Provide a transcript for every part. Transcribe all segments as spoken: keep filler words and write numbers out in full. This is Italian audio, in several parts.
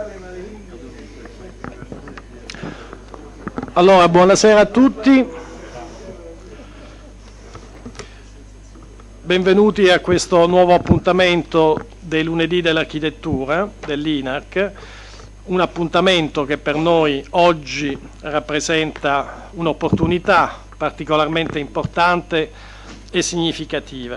Allora, buonasera a tutti, benvenuti a questo nuovo appuntamento dei lunedì dell'architettura dell'I N A R C, un appuntamento che per noi oggi rappresenta un'opportunità particolarmente importante e significativa.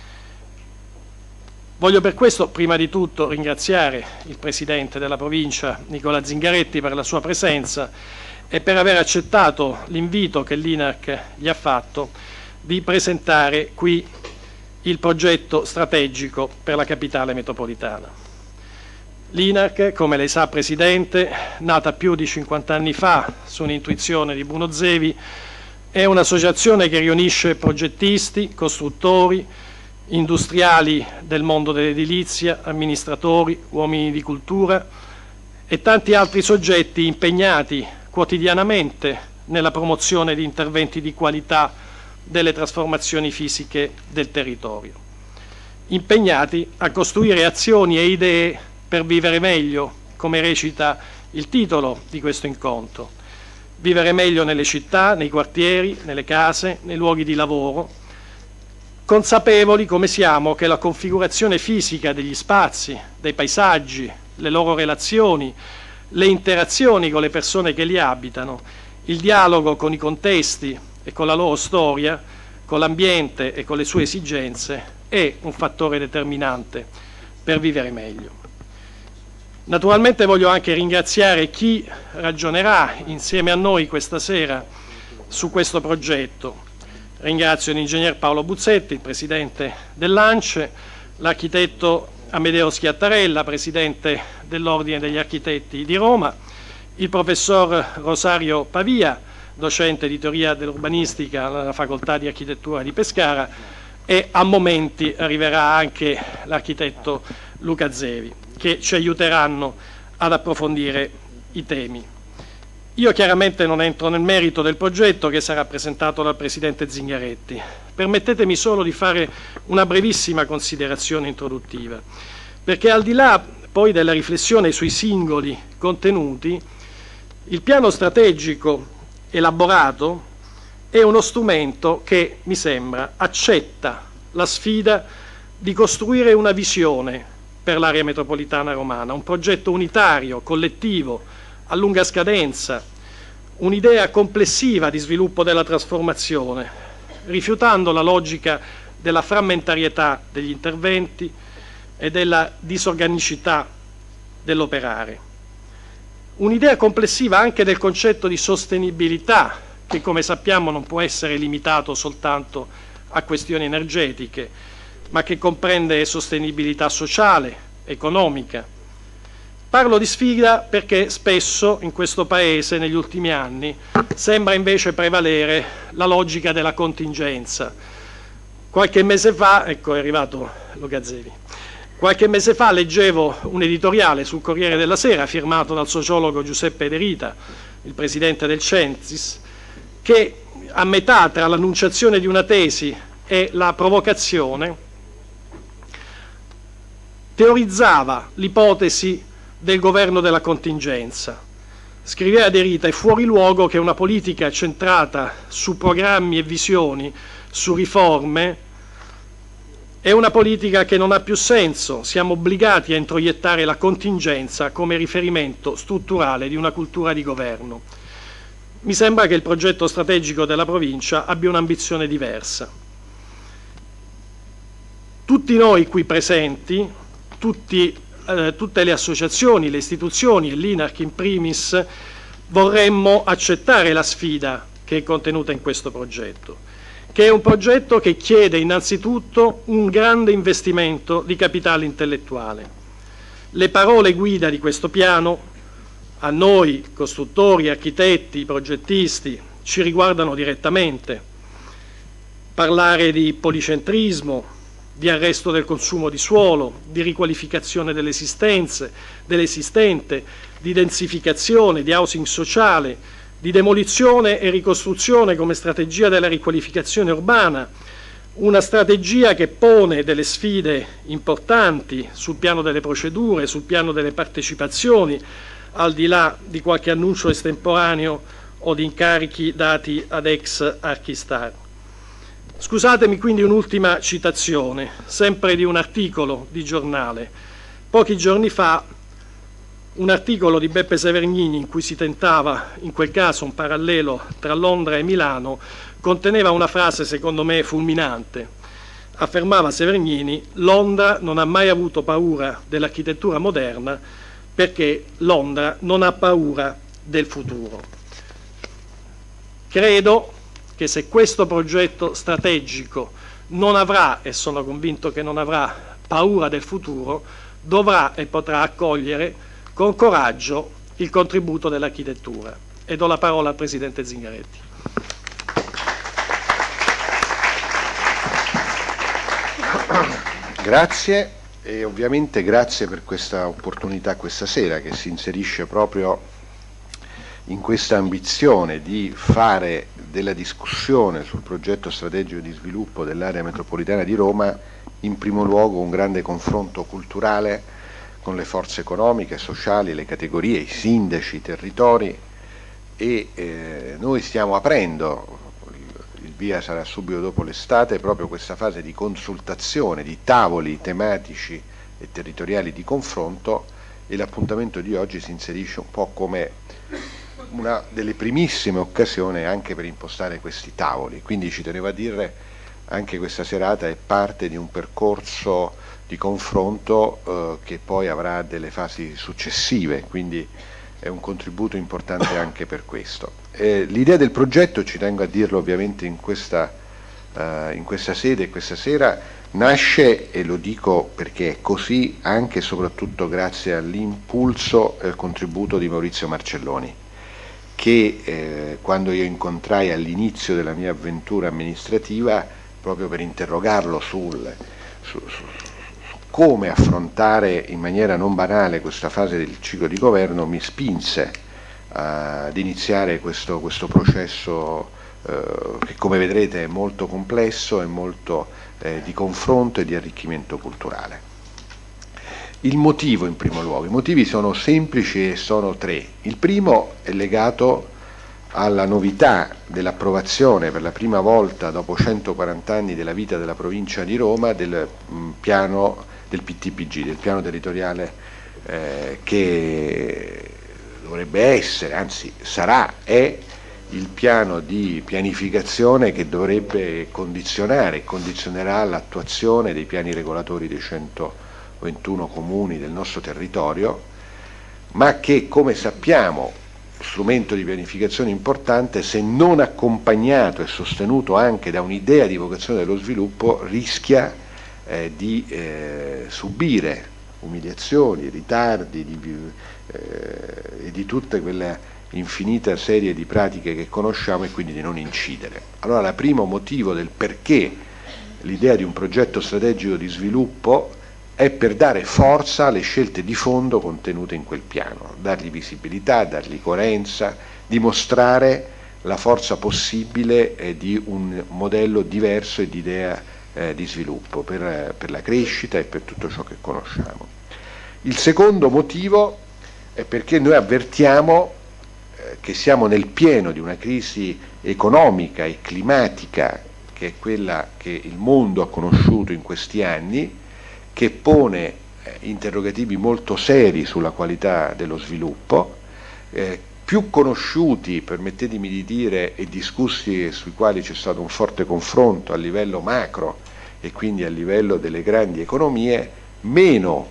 Voglio per questo prima di tutto ringraziare il Presidente della Provincia Nicola Zingaretti per la sua presenza e per aver accettato l'invito che l'I N A R C gli ha fatto di presentare qui il progetto strategico per la capitale metropolitana. L'I N A R C, come lei sa Presidente, nata più di cinquanta anni fa su un'intuizione di Bruno Zevi, è un'associazione che riunisce progettisti, costruttori, industriali del mondo dell'edilizia, amministratori, uomini di cultura e tanti altri soggetti impegnati quotidianamente nella promozione di interventi di qualità delle trasformazioni fisiche del territorio, impegnati a costruire azioni e idee per vivere meglio, come recita il titolo di questo incontro. Vivere meglio nelle città, nei quartieri, nelle case, nei luoghi di lavoro, consapevoli come siamo che la configurazione fisica degli spazi, dei paesaggi, le loro relazioni, le interazioni con le persone che li abitano, il dialogo con i contesti e con la loro storia, con l'ambiente e con le sue esigenze, è un fattore determinante per vivere meglio. Naturalmente voglio anche ringraziare chi ragionerà insieme a noi questa sera su questo progetto. Ringrazio l'ingegner Paolo Buzzetti, il Presidente dell'ANCE, l'architetto Amedeo Schiattarella, Presidente dell'Ordine degli Architetti di Roma, il Professor Rosario Pavia, docente di teoria dell'urbanistica alla Facoltà di Architettura di Pescara, e a momenti arriverà anche l'architetto Luca Zevi, che ci aiuteranno ad approfondire i temi. Io chiaramente non entro nel merito del progetto che sarà presentato dal Presidente Zingaretti. Permettetemi solo di fare una brevissima considerazione introduttiva, perché al di là poi della riflessione sui singoli contenuti, il piano strategico elaborato è uno strumento che, mi sembra, accetta la sfida di costruire una visione per l'area metropolitana romana, un progetto unitario, collettivo, a lunga scadenza, un'idea complessiva di sviluppo della trasformazione, rifiutando la logica della frammentarietà degli interventi e della disorganicità dell'operare. Un'idea complessiva anche del concetto di sostenibilità, che come sappiamo non può essere limitato soltanto a questioni energetiche, ma che comprende sostenibilità sociale, economica. Parlo di sfida perché spesso in questo Paese negli ultimi anni sembra invece prevalere la logica della contingenza. Qualche mese fa, ecco è arrivato Luca Zevi, qualche mese fa leggevo un editoriale sul Corriere della Sera firmato dal sociologo Giuseppe De Rita, il presidente del Censis, che a metà tra l'annunciazione di una tesi e la provocazione teorizzava l'ipotesi del governo della contingenza. Scriveva De Rita: è fuori luogo che una politica centrata su programmi e visioni, su riforme, è una politica che non ha più senso. Siamo obbligati a introiettare la contingenza come riferimento strutturale di una cultura di governo. Mi sembra che il progetto strategico della provincia abbia un'ambizione diversa. Tutti noi qui presenti, tutti Eh, tutte le associazioni, le istituzioni e l'I N A R C in primis vorremmo accettare la sfida che è contenuta in questo progetto, che è un progetto che chiede innanzitutto un grande investimento di capitale intellettuale. Le parole guida di questo piano a noi, costruttori, architetti, progettisti, ci riguardano direttamente. Parlare di policentrismo, di arresto del consumo di suolo, di riqualificazione dell'esistente, di densificazione, di housing sociale, di demolizione e ricostruzione come strategia della riqualificazione urbana, Una strategia che pone delle sfide importanti sul piano delle procedure, sul piano delle partecipazioni, al di là di qualche annuncio estemporaneo o di incarichi dati ad ex Archistar. Scusatemi quindi un'ultima citazione, sempre di un articolo di giornale. Pochi giorni fa un articolo di Beppe Severgnini in cui si tentava, in quel caso, un parallelo tra Londra e Milano, conteneva una frase secondo me fulminante. Affermava Severgnini: Londra non ha mai avuto paura dell'architettura moderna perché Londra non ha paura del futuro. Credo che se questo progetto strategico non avrà, e sono convinto che non avrà, paura del futuro, dovrà e potrà accogliere con coraggio il contributo dell'architettura. E do la parola al Presidente Zingaretti. Grazie e ovviamente grazie per questa opportunità questa sera, che si inserisce proprio in questa ambizione di fare della discussione sul progetto strategico di sviluppo dell'area metropolitana di Roma in primo luogo un grande confronto culturale con le forze economiche, sociali, le categorie, i sindaci, i territori, e eh, noi stiamo aprendo, il via sarà subito dopo l'estate, proprio questa fase di consultazione, di tavoli tematici e territoriali di confronto, e l'appuntamento di oggi si inserisce un po' come una delle primissime occasioni anche per impostare questi tavoli. Quindi ci tenevo a dire, anche questa serata è parte di un percorso di confronto eh, che poi avrà delle fasi successive, quindi è un contributo importante anche per questo. Eh, l'idea del progetto, ci tengo a dirlo ovviamente in questa, eh, in questa sede e questa sera, nasce, e lo dico perché è così, anche e soprattutto grazie all'impulso e al contributo di Maurizio Marcelloni, che eh, quando io incontrai all'inizio della mia avventura amministrativa, proprio per interrogarlo sul, su, su, come affrontare in maniera non banale questa fase del ciclo di governo, mi spinse uh, ad iniziare questo, questo processo uh, che, come vedrete, è molto complesso e molto eh, di confronto e di arricchimento culturale. Il motivo, in primo luogo, i motivi sono semplici e sono tre. Il primo è legato alla novità dell'approvazione per la prima volta dopo centoquaranta anni della vita della provincia di Roma del mh, piano del P T P G, del piano territoriale eh, che dovrebbe essere, anzi sarà, è il piano di pianificazione che dovrebbe condizionare e condizionerà l'attuazione dei piani regolatori dei centoventuno comuni del nostro territorio, ma che, come sappiamo, strumento di pianificazione importante, se non accompagnato e sostenuto anche da un'idea di vocazione dello sviluppo, rischia eh, di eh, subire umiliazioni, ritardi di, eh, e di tutta quella infinita serie di pratiche che conosciamo, e quindi di non incidere. Allora, il primo motivo del perché l'idea di un progetto strategico di sviluppo è per dare forza alle scelte di fondo contenute in quel piano, dargli visibilità, dargli coerenza, dimostrare la forza possibile eh, di un modello diverso e di idea eh, di sviluppo per, per la crescita e per tutto ciò che conosciamo. Il secondo motivo è perché noi avvertiamo eh, che siamo nel pieno di una crisi economica e climatica, che è quella che il mondo ha conosciuto in questi anni, che pone eh, interrogativi molto seri sulla qualità dello sviluppo, eh, più conosciuti, permettetemi di dire, e discussi, e sui quali c'è stato un forte confronto a livello macro e quindi a livello delle grandi economie, meno,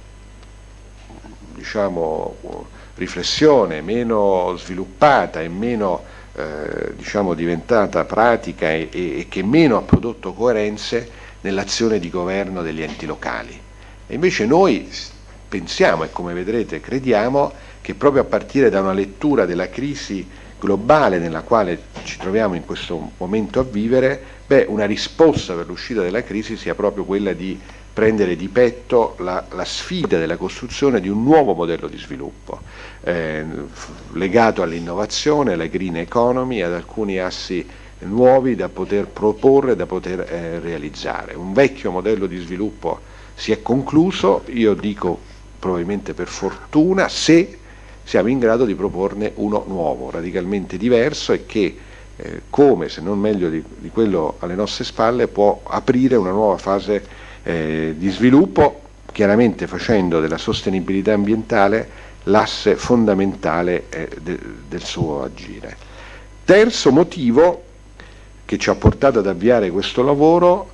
diciamo, riflessione, meno sviluppata e meno eh, diciamo, diventata pratica e, e che meno ha prodotto coerenze nell'azione di governo degli enti locali. E invece noi pensiamo, e come vedrete crediamo, che proprio a partire da una lettura della crisi globale nella quale ci troviamo in questo momento a vivere, beh, una risposta per l'uscita dalla crisi sia proprio quella di prendere di petto la, la sfida della costruzione di un nuovo modello di sviluppo, eh, legato all'innovazione, alla green economy, ad alcuni assi nuovi da poter proporre, da poter eh, realizzare. Un vecchio modello di sviluppo si è concluso, io dico probabilmente per fortuna, se siamo in grado di proporne uno nuovo, radicalmente diverso e che eh, come, se non meglio di, di quello alle nostre spalle, può aprire una nuova fase eh, di sviluppo, chiaramente facendo della sostenibilità ambientale l'asse fondamentale eh, de, del suo agire. Terzo motivo che ci ha portato ad avviare questo lavoro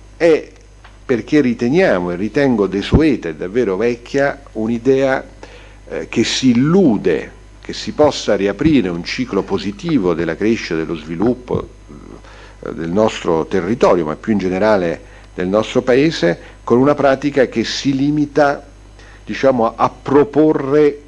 è perché riteniamo e ritengo desueta e davvero vecchia un'idea eh, che si illude che si possa riaprire un ciclo positivo della crescita e dello sviluppo eh, del nostro territorio, ma più in generale del nostro Paese, con una pratica che si limita, diciamo, a proporre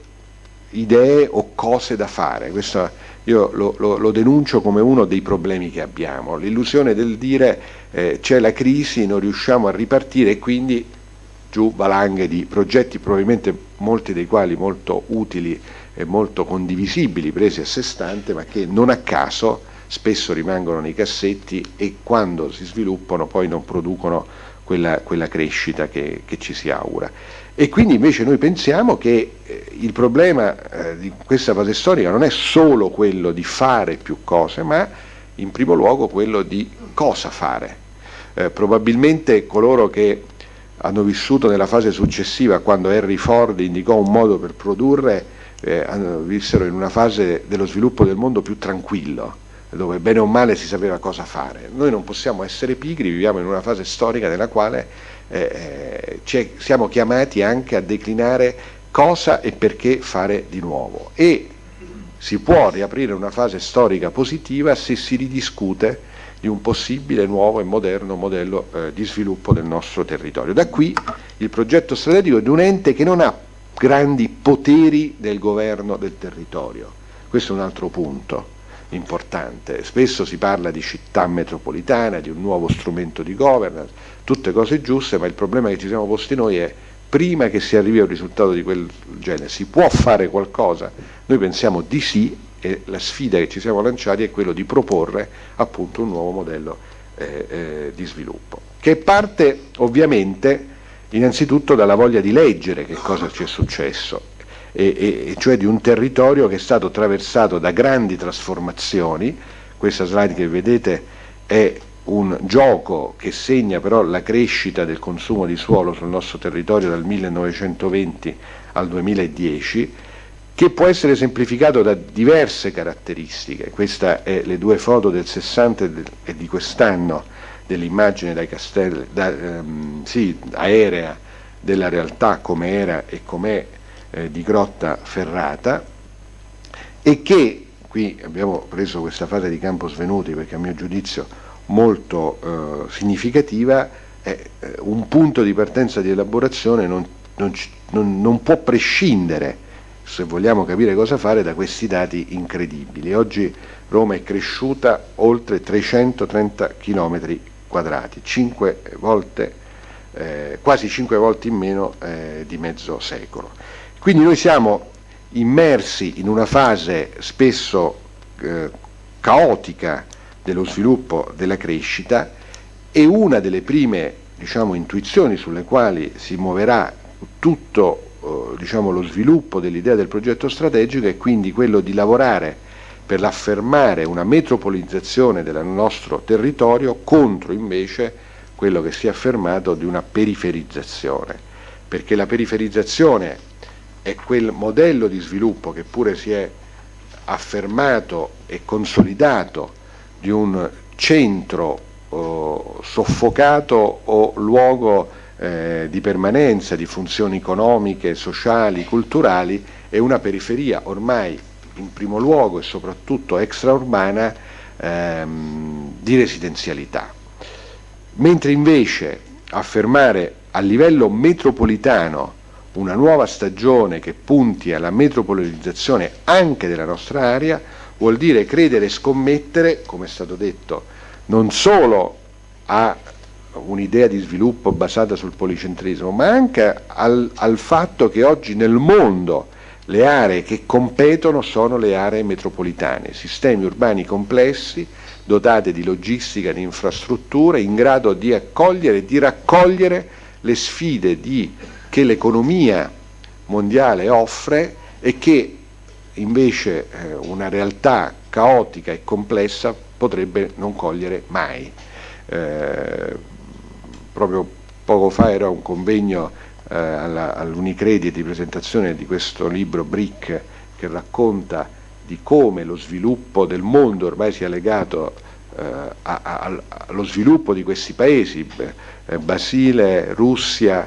idee o cose da fare. Questo io lo, lo, lo denuncio come uno dei problemi che abbiamo, l'illusione del dire eh, c'è la crisi, non riusciamo a ripartire e quindi giù valanghe di progetti, probabilmente molti dei quali molto utili e molto condivisibili, presi a sé stante, ma che non a caso spesso rimangono nei cassetti e quando si sviluppano poi non producono quella, quella crescita che, che ci si augura. E quindi invece noi pensiamo che eh, il problema eh, di questa fase storica non è solo quello di fare più cose, ma in primo luogo quello di cosa fare. Eh, probabilmente coloro che hanno vissuto nella fase successiva, quando Henry Ford indicò un modo per produrre, eh, vissero in una fase dello sviluppo del mondo più tranquillo, dove bene o male si sapeva cosa fare. Noi non possiamo essere pigri, viviamo in una fase storica nella quale eh, siamo chiamati anche a declinare cosa e perché fare di nuovo, e si può riaprire una fase storica positiva se si ridiscute di un possibile nuovo e moderno modello eh, di sviluppo del nostro territorio. Da qui il progetto strategico di un ente che non ha grandi poteri del governo del territorio. Questo è un altro punto importante. Spesso si parla di città metropolitana, di un nuovo strumento di governance, tutte cose giuste, ma il problema che ci siamo posti noi è: prima che si arrivi a un risultato di quel genere, si può fare qualcosa? Noi pensiamo di sì, e la sfida che ci siamo lanciati è quello di proporre appunto un nuovo modello eh, eh, di sviluppo, che parte ovviamente innanzitutto dalla voglia di leggere che cosa ci è successo, e, e cioè di un territorio che è stato attraversato da grandi trasformazioni. Questa slide che vedete è un gioco che segna però la crescita del consumo di suolo sul nostro territorio dal millenovecentoventi al duemiladieci, che può essere semplificato da diverse caratteristiche. Queste è le due foto del sessanta e di quest'anno dell'immagine dai castelli, da, ehm, sì, aerea della realtà come era e com'è eh, di Grottaferrata, e che, qui abbiamo preso questa fase di Campo Svenuti perché a mio giudizio molto eh, significativa, è eh, un punto di partenza di elaborazione, non, non, non, non può prescindere, se vogliamo capire cosa fare, da questi dati incredibili. Oggi Roma è cresciuta oltre trecentotrenta chilometri quadrati, cinque volte, eh, quasi cinque volte in meno eh, di mezzo secolo. Quindi noi siamo immersi in una fase spesso eh, caotica dello sviluppo, della crescita, e una delle prime, diciamo, intuizioni sulle quali si muoverà tutto eh, diciamo, lo sviluppo dell'idea del progetto strategico è quindi quello di lavorare per l'affermare una metropolizzazione del nostro territorio contro invece quello che si è affermato di una periferizzazione, perché la periferizzazione è quel modello di sviluppo che pure si è affermato e consolidato di un centro oh, soffocato o luogo eh, di permanenza di funzioni economiche, sociali, culturali, e una periferia ormai in primo luogo e soprattutto extraurbana ehm, di residenzialità. Mentre invece affermare a livello metropolitano una nuova stagione che punti alla metropolizzazione anche della nostra area vuol dire credere e scommettere, come è stato detto, non solo a un'idea di sviluppo basata sul policentrismo, ma anche al, al fatto che oggi nel mondo le aree che competono sono le aree metropolitane, sistemi urbani complessi, dotate di logistica, di infrastrutture, in grado di accogliere e di raccogliere le sfide di, che l'economia mondiale offre e che invece eh, una realtà caotica e complessa potrebbe non cogliere mai. Eh, proprio poco fa era un convegno eh, all'Unicredit di presentazione di questo libro BRIC, che racconta di come lo sviluppo del mondo ormai sia legato eh, a, a, allo sviluppo di questi paesi, eh, Brasile, Russia,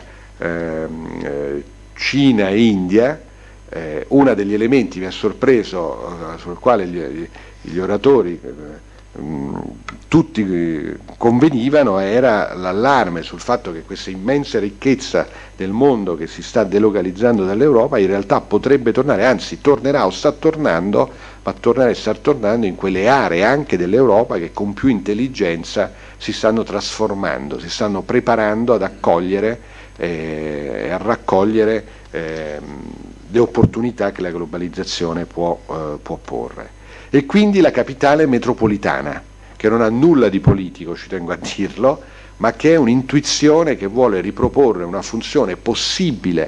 eh, Cina e India. Eh, uno degli elementi mi ha sorpreso, eh, sul quale gli, gli oratori eh, mh, tutti convenivano, era l'allarme sul fatto che questa immensa ricchezza del mondo che si sta delocalizzando dall'Europa in realtà potrebbe tornare, anzi tornerà o sta tornando, ma tornerà e sta tornando in quelle aree anche dell'Europa che con più intelligenza si stanno trasformando, si stanno preparando ad accogliere e eh, a raccogliere eh, le opportunità che la globalizzazione può, eh, può porre. E quindi la capitale metropolitana, che non ha nulla di politico, ci tengo a dirlo, ma che è un'intuizione che vuole riproporre una funzione possibile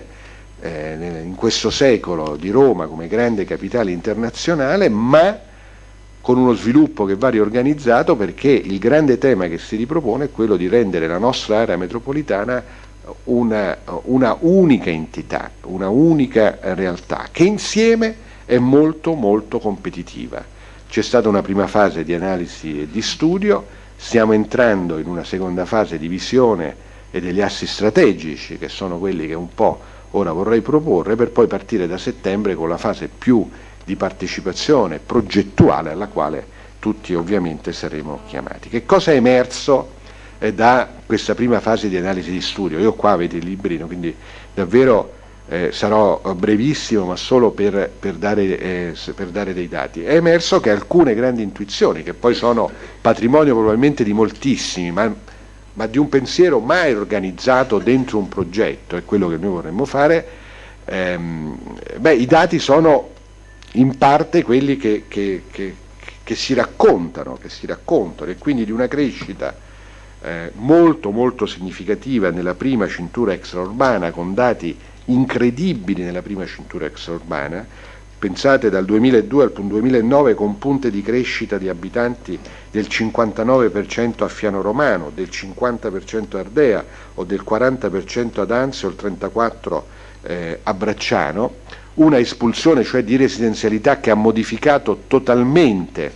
eh, in questo secolo di Roma come grande capitale internazionale, ma con uno sviluppo che va riorganizzato, perché il grande tema che si ripropone è quello di rendere la nostra area metropolitana Una, una unica entità, una unica realtà che insieme è molto molto competitiva. C'è stata una prima fase di analisi e di studio, stiamo entrando in una seconda fase di visione e degli assi strategici, che sono quelli che un po' ora vorrei proporre, per poi partire da settembre con la fase più di partecipazione progettuale alla quale tutti ovviamente saremo chiamati. Che cosa è emerso da questa prima fase di analisi di studio? Io qua avete il librino, quindi davvero eh, sarò brevissimo, ma solo per, per, dare, eh, per dare dei dati. È emerso che alcune grandi intuizioni, che poi sono patrimonio probabilmente di moltissimi, ma, ma di un pensiero mai organizzato dentro un progetto, è quello che noi vorremmo fare, ehm, beh, i dati sono in parte quelli che, che, che, che si raccontano, che si raccontano, e quindi di una crescita Eh, molto molto significativa nella prima cintura extraurbana, con dati incredibili nella prima cintura extraurbana. Pensate, dal duemiladue al duemilanove con punte di crescita di abitanti del cinquantanove per cento a Fiano Romano, del cinquanta per cento a Ardea o del quaranta per cento ad Anzio o il trentaquattro per cento eh, a Bracciano, una espulsione cioè di residenzialità che ha modificato totalmente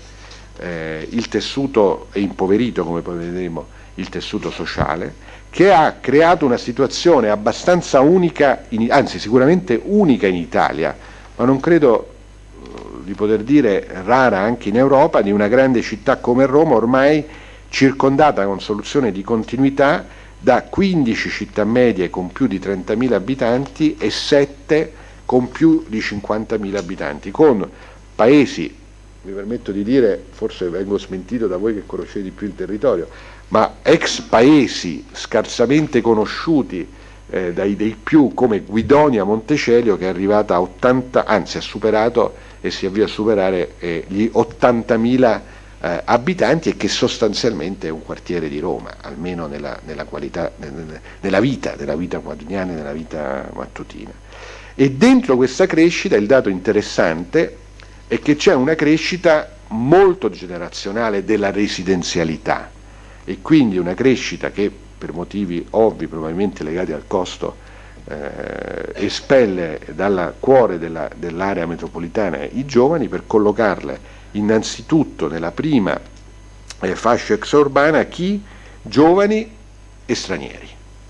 eh, il tessuto, e impoverito come poi vedremo il tessuto sociale, che ha creato una situazione abbastanza unica, in, anzi sicuramente unica in Italia, ma non credo uh, di poter dire rara anche in Europa, di una grande città come Roma ormai circondata con soluzione di continuità da quindici città medie con più di trentamila abitanti e sette con più di cinquantamila abitanti, con paesi, mi permetto di dire, forse vengo smentito da voi che conoscete di più il territorio, ma ex paesi scarsamente conosciuti eh, dai dei più, come Guidonia Montecelio, che è arrivata a ottanta, anzi ha superato e si avvia a superare eh, gli ottantamila eh, abitanti, e che sostanzialmente è un quartiere di Roma, almeno nella, nella qualità, nella vita, nella vita quotidiana e nella vita mattutina. E dentro questa crescita il dato interessante è che c'è una crescita molto generazionale della residenzialità, e quindi una crescita che per motivi ovvi, probabilmente legati al costo, eh, espelle dal cuore della, dell'area metropolitana i giovani, per collocarle innanzitutto nella prima eh, fascia extraurbana chi? Giovani e stranieri.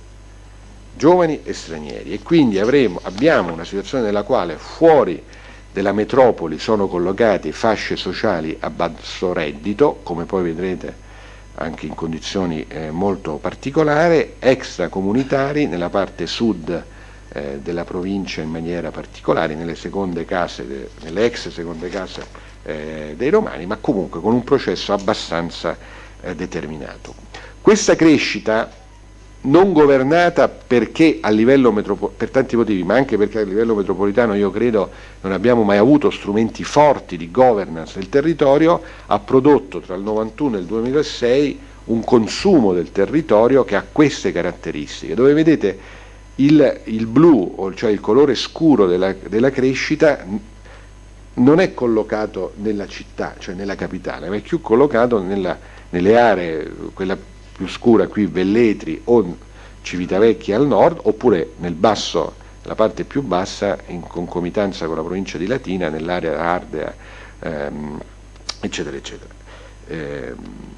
Giovani e stranieri, e quindi avremo, abbiamo una situazione nella quale fuori della metropoli sono collocate fasce sociali a basso reddito, come poi vedrete anche in condizioni eh, molto particolari, extracomunitari nella parte sud eh, della provincia in maniera particolare, nelle seconde case, de, nelle ex seconde case eh, dei romani, ma comunque con un processo abbastanza eh, determinato. Questa crescita non governata perché a livello metropolitano, per tanti motivi, ma anche perché a livello metropolitano io credo non abbiamo mai avuto strumenti forti di governance del territorio, ha prodotto tra il novantuno e il duemilasei un consumo del territorio che ha queste caratteristiche, dove vedete il, il blu, cioè il colore scuro della, della crescita, non è collocato nella città, cioè nella capitale, ma è più collocato nella, nelle aree, quella più scura qui, Velletri o Civitavecchia al nord, oppure nel basso, la parte più bassa, in concomitanza con la provincia di Latina, nell'area Ardea, ehm, eccetera, eccetera. Ehm,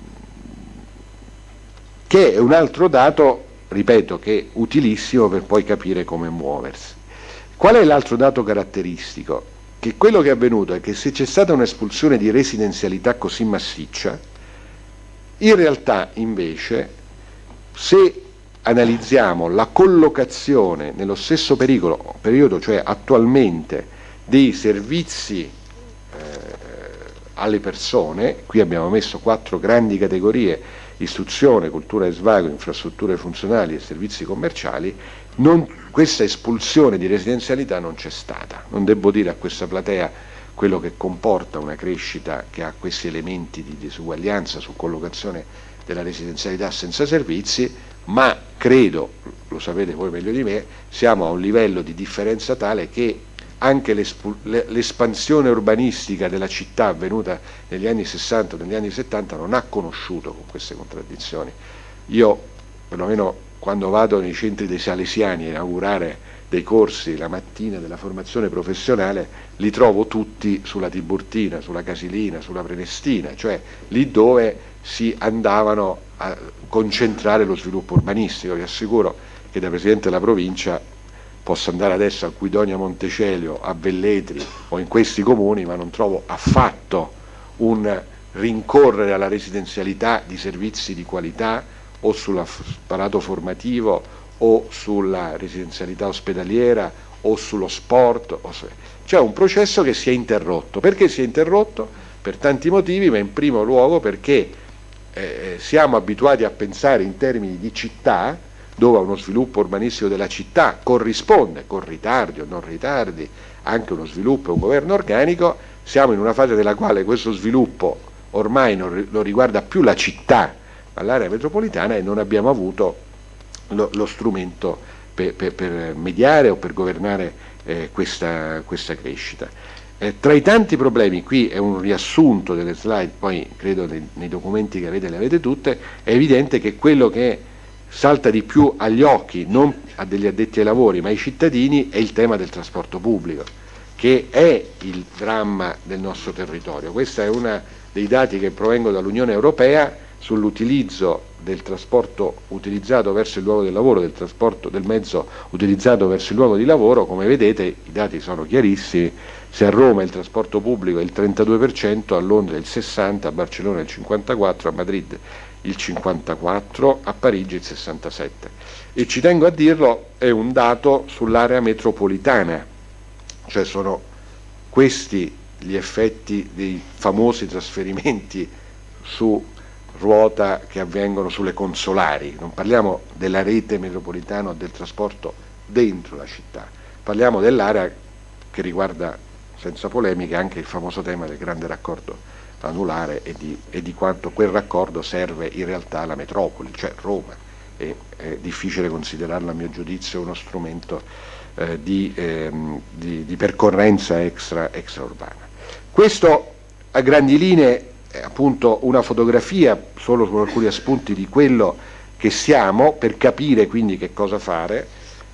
che è un altro dato, ripeto, che è utilissimo per poi capire come muoversi. Qual è l'altro dato caratteristico? Che quello che è avvenuto è che se c'è stata un'espulsione di residenzialità così massiccia, in realtà invece, se analizziamo la collocazione nello stesso pericolo, periodo, cioè attualmente, dei servizi eh, alle persone, qui abbiamo messo quattro grandi categorie: istruzione, cultura e svago, infrastrutture funzionali e servizi commerciali, non, questa espulsione di residenzialità non c'è stata. Non devo dire a questa platea quello che comporta una crescita che ha questi elementi di disuguaglianza su collocazione della residenzialità senza servizi, ma credo, lo sapete voi meglio di me, siamo a un livello di differenza tale che anche l'espansione urbanistica della città avvenuta negli anni sessanta, negli anni settanta non ha conosciuto con queste contraddizioni. Io, perlomeno quando vado nei centri dei salesiani a inaugurare dei corsi la mattina della formazione professionale, li trovo tutti sulla Tiburtina, sulla Casilina, sulla Prenestina, cioè lì dove si andavano a concentrare lo sviluppo urbanistico. Vi assicuro che da Presidente della Provincia posso andare adesso a Guidonia Montecelio, a Velletri o in questi comuni, ma non trovo affatto un rincorrere alla residenzialità di servizi di qualità o sull'apparato formativo o sulla residenzialità ospedaliera o sullo sport. C'è un processo che si è interrotto. Perché si è interrotto? Per tanti motivi, ma in primo luogo perché eh, siamo abituati a pensare in termini di città, dove uno sviluppo urbanistico della città corrisponde, con ritardi o non ritardi, anche uno sviluppo e un governo organico. Siamo in una fase nella quale questo sviluppo ormai non lo riguarda più la città, ma l'area metropolitana, e non abbiamo avuto lo, lo strumento per, per, per mediare o per governare eh, questa, questa crescita. Eh, tra i tanti problemi, qui è un riassunto delle slide, poi credo nei, nei documenti che avete le avete tutte, è evidente che quello che salta di più agli occhi, non a degli addetti ai lavori, ma ai cittadini, è il tema del trasporto pubblico, che è il dramma del nostro territorio. Questo è uno dei dati che provengono dall'Unione Europea sull'utilizzo del trasporto utilizzato verso il luogo del lavoro, del trasporto del mezzo utilizzato verso il luogo di lavoro. Come vedete i dati sono chiarissimi: se a Roma il trasporto pubblico è il trentadue per cento, a Londra il sessanta per cento, a Barcellona il cinquantaquattro per cento, a Madrid il cinquantaquattro per cento, a Parigi il sessantasette per cento. E ci tengo a dirlo, è un dato sull'area metropolitana, cioè sono questi gli effetti dei famosi trasferimenti su ruota che avvengono sulle consolari. Non parliamo della rete metropolitana o del trasporto dentro la città, parliamo dell'area che riguarda senza polemiche anche il famoso tema del grande raccordo anulare e di, e di quanto quel raccordo serve in realtà alla metropoli, cioè Roma. E, è difficile considerarlo a mio giudizio uno strumento eh, di, ehm, di, di percorrenza extra, extraurbana. Questo a grandi linee è appunto una fotografia, solo con alcuni spunti, di quello che siamo, per capire quindi che cosa fare,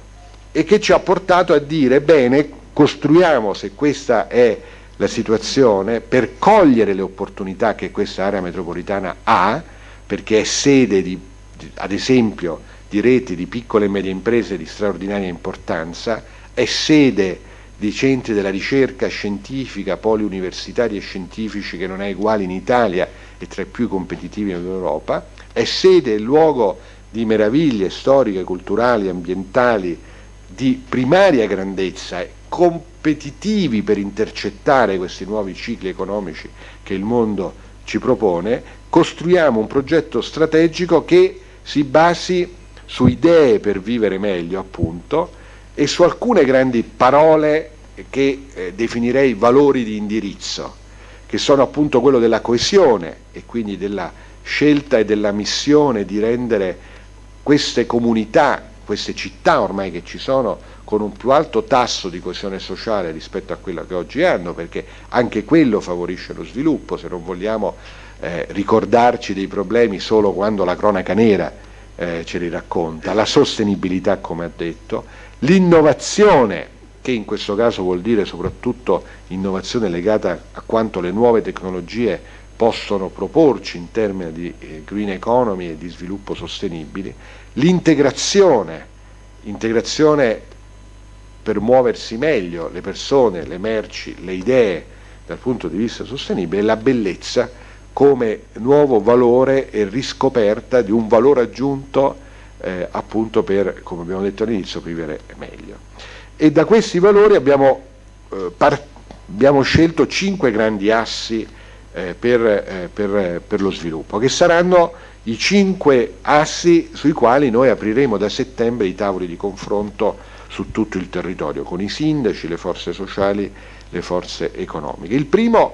e che ci ha portato a dire: bene, costruiamo, se questa è la situazione, per cogliere le opportunità che questa area metropolitana ha, perché è sede di, ad esempio, di reti di piccole e medie imprese di straordinaria importanza, è sede di centri della ricerca scientifica, poli universitari e scientifici che non è uguale in Italia e tra i più competitivi in Europa, è sede e luogo di meraviglie storiche, culturali, ambientali di primaria grandezza, competitivi per intercettare questi nuovi cicli economici che il mondo ci propone. Costruiamo un progetto strategico che si basi su idee per vivere meglio, appunto, e su alcune grandi parole che eh, definirei valori di indirizzo, che sono appunto quello della coesione e quindi della scelta e della missione di rendere queste comunità, queste città ormai che ci sono, con un più alto tasso di coesione sociale rispetto a quello che oggi hanno, perché anche quello favorisce lo sviluppo, se non vogliamo eh, ricordarci dei problemi solo quando la cronaca nera eh, ce li racconta, la sostenibilità, come ha detto, l'innovazione, che in questo caso vuol dire soprattutto innovazione legata a quanto le nuove tecnologie possono proporci in termini di eh, green economy e di sviluppo sostenibili, l'integrazione, integrazione per muoversi meglio le persone, le merci, le idee dal punto di vista sostenibile, e la bellezza come nuovo valore e riscoperta di un valore aggiunto eh, appunto per, come abbiamo detto all'inizio, vivere meglio. E da questi valori abbiamo, eh, par- abbiamo scelto cinque grandi assi eh, per, eh, per, per lo sviluppo, che saranno i cinque assi sui quali noi apriremo da settembre i tavoli di confronto su tutto il territorio, con i sindaci, le forze sociali, le forze economiche. Il primo,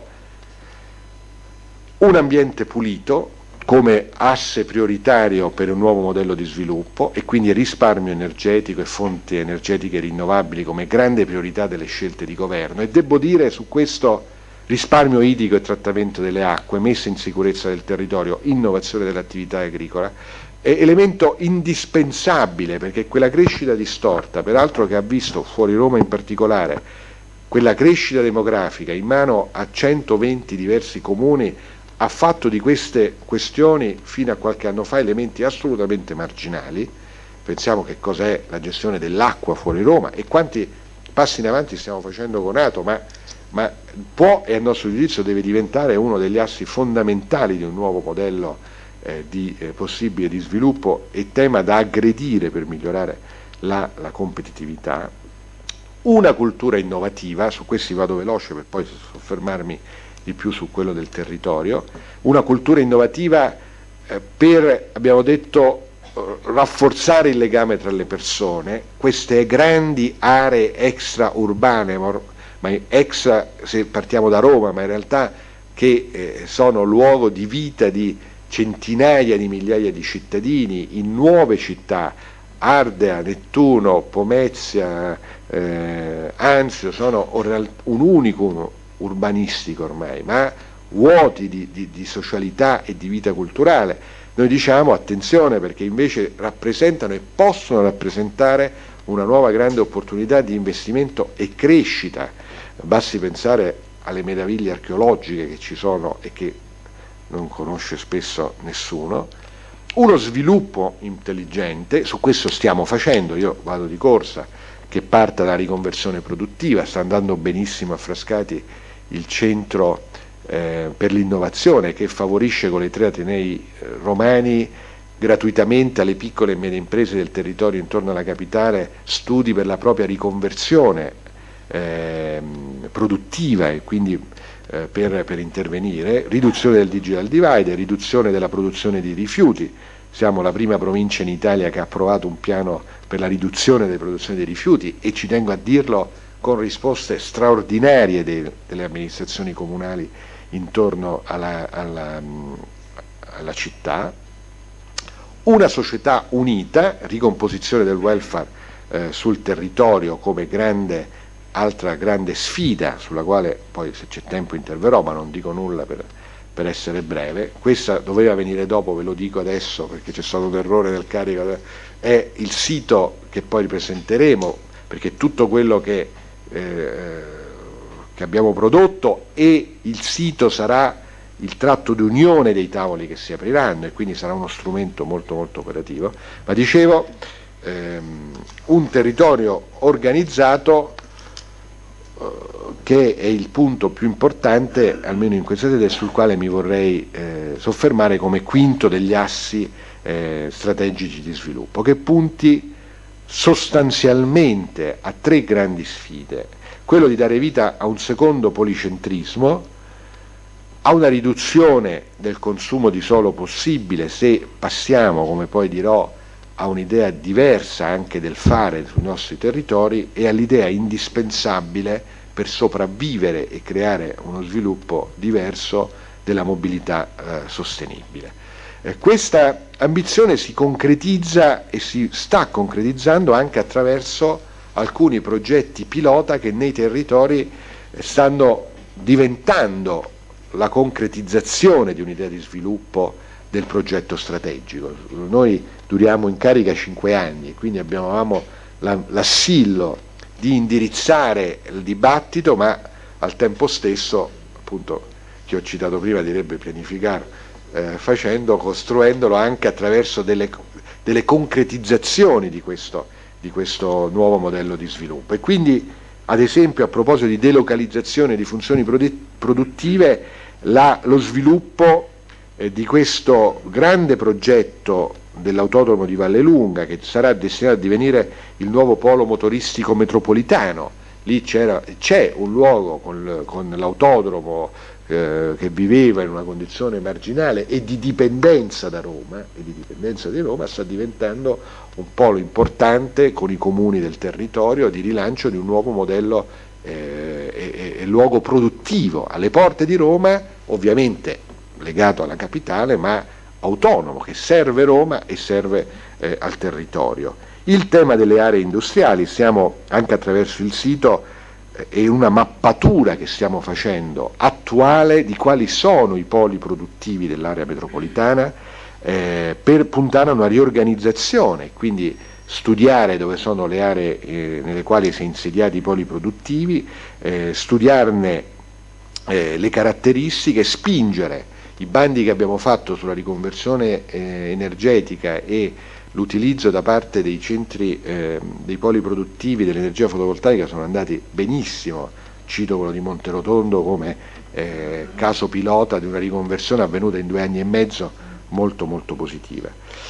un ambiente pulito come asse prioritario per un nuovo modello di sviluppo, e quindi risparmio energetico e fonti energetiche rinnovabili come grande priorità delle scelte di governo, e devo dire su questo risparmio idrico e trattamento delle acque, messa in sicurezza del territorio, innovazione dell'attività agricola, è elemento indispensabile, perché quella crescita distorta, peraltro che ha visto fuori Roma in particolare, quella crescita demografica in mano a centoventi diversi comuni, ha fatto di queste questioni fino a qualche anno fa elementi assolutamente marginali. Pensiamo che cos'è la gestione dell'acqua fuori Roma e quanti passi in avanti stiamo facendo con Ato, ma, ma può e a nostro giudizio deve diventare uno degli assi fondamentali di un nuovo modello Eh, di eh, possibile di sviluppo e tema da aggredire per migliorare la, la competitività. Una cultura innovativa, su questi vado veloce per poi soffermarmi di più su quello del territorio, una cultura innovativa eh, per, abbiamo detto, eh, rafforzare il legame tra le persone, queste grandi aree extraurbane, ma extra se partiamo da Roma, ma in realtà che eh, sono luogo di vita di centinaia di migliaia di cittadini in nuove città, Ardea, Nettuno, Pomezia, eh, Anzio, sono un unicum urbanistico ormai, ma vuoti di, di, di socialità e di vita culturale. Noi diciamo attenzione, perché invece rappresentano e possono rappresentare una nuova grande opportunità di investimento e crescita. Basti pensare alle meraviglie archeologiche che ci sono e che non conosce spesso nessuno, uno sviluppo intelligente, su questo stiamo facendo, io vado di corsa, che parta dalla riconversione produttiva, sta andando benissimo a Frascati il centro eh, per l'innovazione, che favorisce con i tre atenei eh, romani gratuitamente alle piccole e medie imprese del territorio intorno alla capitale studi per la propria riconversione eh, produttiva e quindi Eh, per, per intervenire, riduzione del digital divide, riduzione della produzione di rifiuti. Siamo la prima provincia in Italia che ha approvato un piano per la riduzione della produzione dei rifiuti, e ci tengo a dirlo con risposte straordinarie de, delle amministrazioni comunali intorno alla, alla, alla città. Una società unita, ricomposizione del welfare eh, sul territorio come grande altra grande sfida, sulla quale poi se c'è tempo interverrò, ma non dico nulla per, per essere breve. Questa doveva venire dopo, ve lo dico adesso perché c'è stato un errore nel carico, è il sito che poi ripresenteremo, perché tutto quello che, eh, che abbiamo prodotto, e il sito sarà il tratto di unione dei tavoli che si apriranno, e quindi sarà uno strumento molto molto operativo. Ma dicevo, ehm, un territorio organizzato che è il punto più importante, almeno in questa sede, sul quale mi vorrei eh, soffermare come quinto degli assi eh, strategici di sviluppo, che punti sostanzialmente a tre grandi sfide: quello di dare vita a un secondo policentrismo, a una riduzione del consumo di suolo possibile se passiamo, come poi dirò, a un'idea diversa anche del fare sui nostri territori e all'idea indispensabile per sopravvivere e creare uno sviluppo diverso della mobilità eh, sostenibile. Eh, questa ambizione si concretizza e si sta concretizzando anche attraverso alcuni progetti pilota che nei territori stanno diventando la concretizzazione di un'idea di sviluppo del progetto strategico. Noi duriamo in carica cinque anni e quindi abbiamo l'assillo di indirizzare il dibattito, ma al tempo stesso, appunto, che ho citato prima direbbe pianificare, eh, facendo, costruendolo anche attraverso delle, delle concretizzazioni di questo, di questo nuovo modello di sviluppo. E quindi, ad esempio, a proposito di delocalizzazione di funzioni produttive, la, lo sviluppo eh, di questo grande progetto dell'autodromo di Vallelunga, che sarà destinato a divenire il nuovo polo motoristico metropolitano. Lì c'è un luogo con, con l'autodromo eh, che viveva in una condizione marginale e di dipendenza da Roma, e di dipendenza di Roma, sta diventando un polo importante con i comuni del territorio di rilancio di un nuovo modello eh, e, e luogo produttivo alle porte di Roma, ovviamente legato alla capitale, ma autonomo, che serve Roma e serve eh, al territorio. Il tema delle aree industriali, stiamo anche attraverso il sito eh, e una mappatura che stiamo facendo attuale di quali sono i poli produttivi dell'area metropolitana eh, per puntare a una riorganizzazione, quindi studiare dove sono le aree eh, nelle quali si è insediati i poli produttivi, eh, studiarne eh, le caratteristiche, spingere i bandi che abbiamo fatto sulla riconversione eh, energetica e l'utilizzo da parte dei centri, eh, dei poli produttivi dell'energia fotovoltaica sono andati benissimo. Cito quello di Monterotondo come eh, caso pilota di una riconversione avvenuta in due anni e mezzo molto molto positiva.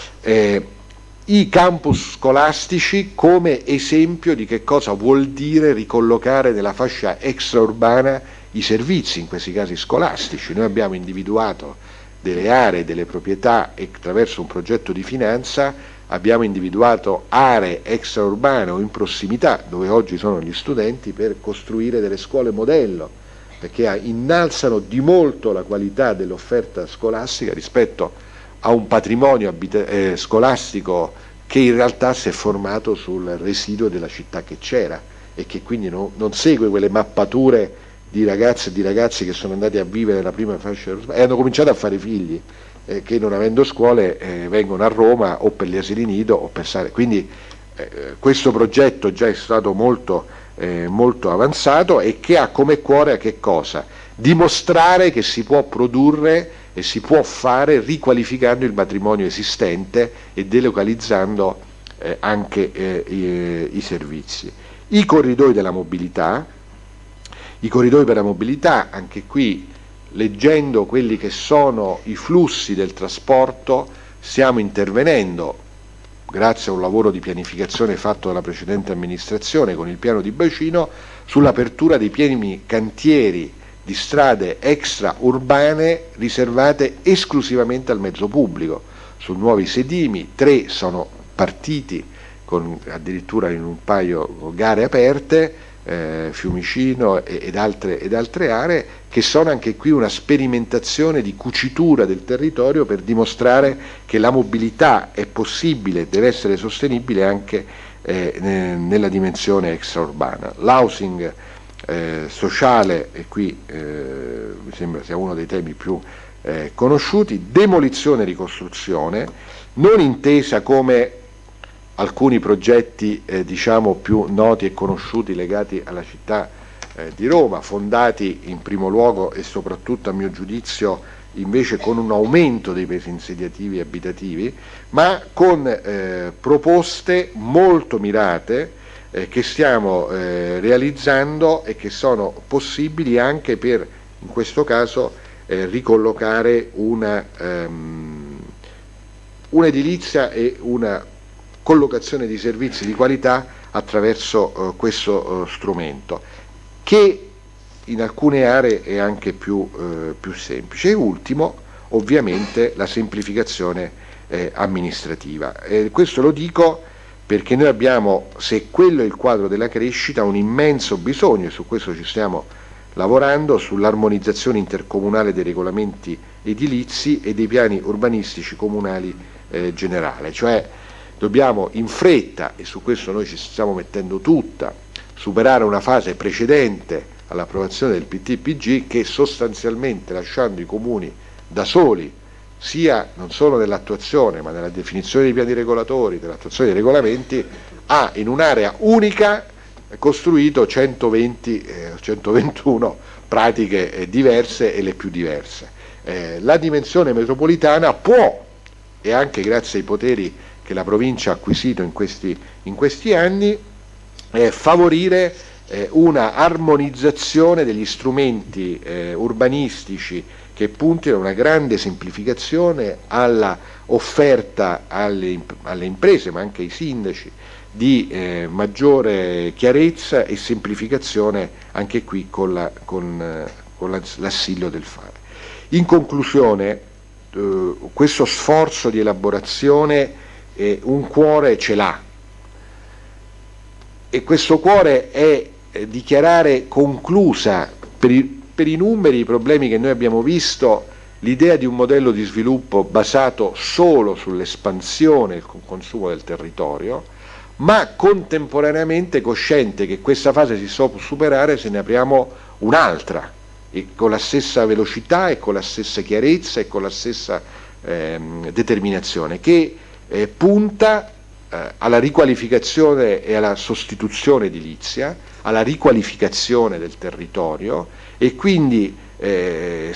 Eh, I campus scolastici come esempio di che cosa vuol dire ricollocare nella fascia extraurbana i servizi, in questi casi scolastici. Noi abbiamo individuato delle aree, delle proprietà e attraverso un progetto di finanza abbiamo individuato aree extraurbane o in prossimità dove oggi sono gli studenti per costruire delle scuole modello, perché innalzano di molto la qualità dell'offerta scolastica rispetto a un patrimonio eh, scolastico che in realtà si è formato sul residuo della città che c'era e che quindi no, non segue quelle mappature di ragazze e di ragazzi che sono andati a vivere la prima fascia e hanno cominciato a fare figli, eh, che non avendo scuole eh, vengono a Roma o per gli asili nido o per stare. Quindi eh, questo progetto già è stato molto, eh, molto avanzato e che ha come cuore a che cosa? Dimostrare che si può produrre e si può fare riqualificando il patrimonio esistente e delocalizzando eh, anche eh, i, i servizi. I corridoi della mobilità, i corridoi per la mobilità, anche qui leggendo quelli che sono i flussi del trasporto stiamo intervenendo, grazie a un lavoro di pianificazione fatto dalla precedente amministrazione con il piano di bacino, sull'apertura dei pieni cantieri di strade extraurbane riservate esclusivamente al mezzo pubblico. Su nuovi sedimi, tre sono partiti con addirittura in un paio gare aperte, eh, Fiumicino ed altre, ed altre aree, che sono anche qui una sperimentazione di cucitura del territorio per dimostrare che la mobilità è possibile e deve essere sostenibile anche eh, nella dimensione extraurbana. L'housing eh, sociale, e qui eh, mi sembra sia uno dei temi più eh, conosciuti, demolizione e ricostruzione, non intesa come alcuni progetti eh, diciamo più noti e conosciuti legati alla città eh, di Roma, fondati in primo luogo e soprattutto a mio giudizio invece con un aumento dei pesi insediativi e abitativi, ma con eh, proposte molto mirate eh, che stiamo eh, realizzando e che sono possibili anche per, in questo caso, eh, ricollocare una um, un'edilizia e una collocazione di servizi di qualità attraverso uh, questo uh, strumento, che in alcune aree è anche più, uh, più semplice. E ultimo, ovviamente, la semplificazione eh, amministrativa. Eh, questo lo dico perché noi abbiamo, se quello è il quadro della crescita, un immenso bisogno, e su questo ci stiamo lavorando, sull'armonizzazione intercomunale dei regolamenti edilizi e dei piani urbanistici comunali eh, generale, cioè dobbiamo in fretta, e su questo noi ci stiamo mettendo tutta, superare una fase precedente all'approvazione del P T P G che sostanzialmente, lasciando i comuni da soli, sia non solo nell'attuazione ma nella definizione dei piani regolatori, dell'attuazione dei regolamenti, ha in un'area unica costruito centoventi, eh, centoventuno pratiche eh, diverse e le più diverse. Eh, la dimensione metropolitana può, e anche grazie ai poteri che la provincia ha acquisito in questi, in questi anni, eh, favorire eh, una armonizzazione degli strumenti eh, urbanistici che puntino a una grande semplificazione, alla offerta alle, alle imprese ma anche ai sindaci di eh, maggiore chiarezza e semplificazione, anche qui con, la, con, eh, con l'assillo del fare. In conclusione, eh, questo sforzo di elaborazione eh, un cuore ce l'ha, e questo cuore è eh, dichiarare conclusa per i, per i numeri, i problemi che noi abbiamo visto, l'idea di un modello di sviluppo basato solo sull'espansione e il consumo del territorio, ma contemporaneamente cosciente che questa fase si può superare se ne apriamo un'altra, e con la stessa velocità e con la stessa chiarezza e con la stessa ehm, determinazione, che eh, punta eh, alla riqualificazione e alla sostituzione edilizia, alla riqualificazione del territorio, e quindi eh,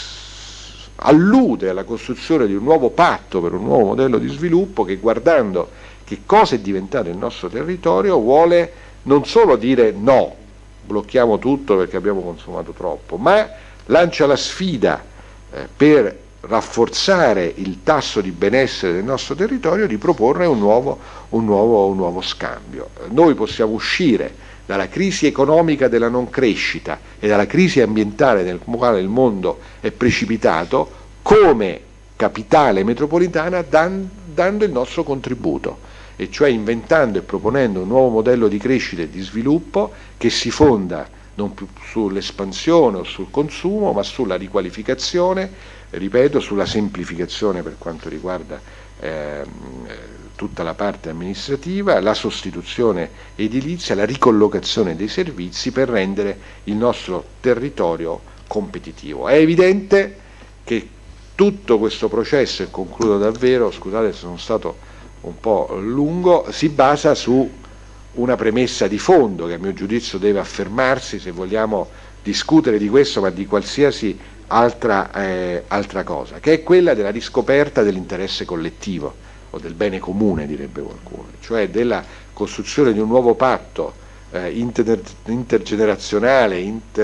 allude alla costruzione di un nuovo patto per un nuovo modello di sviluppo che, guardando che cosa è diventato il nostro territorio, vuole non solo dire no, blocchiamo tutto perché abbiamo consumato troppo, ma lancia la sfida eh, per rafforzare il tasso di benessere del nostro territorio, di proporre un nuovo, un nuovo, un nuovo scambio. Noi possiamo uscire dalla crisi economica della non crescita e dalla crisi ambientale nel quale il mondo è precipitato come capitale metropolitana, dan, dando il nostro contributo, e cioè inventando e proponendo un nuovo modello di crescita e di sviluppo che si fonda non più sull'espansione o sul consumo, ma sulla riqualificazione, ripeto, sulla semplificazione per quanto riguarda eh, tutta la parte amministrativa, la sostituzione edilizia, la ricollocazione dei servizi per rendere il nostro territorio competitivo. È evidente che tutto questo processo, e concludo davvero, scusate se sono stato un po' lungo, si basa su una premessa di fondo che a mio giudizio deve affermarsi se vogliamo discutere di questo, ma di qualsiasi altra, eh, altra cosa, che è quella della riscoperta dell'interesse collettivo o del bene comune, direbbe qualcuno, cioè della costruzione di un nuovo patto eh, inter, intergenerazionale,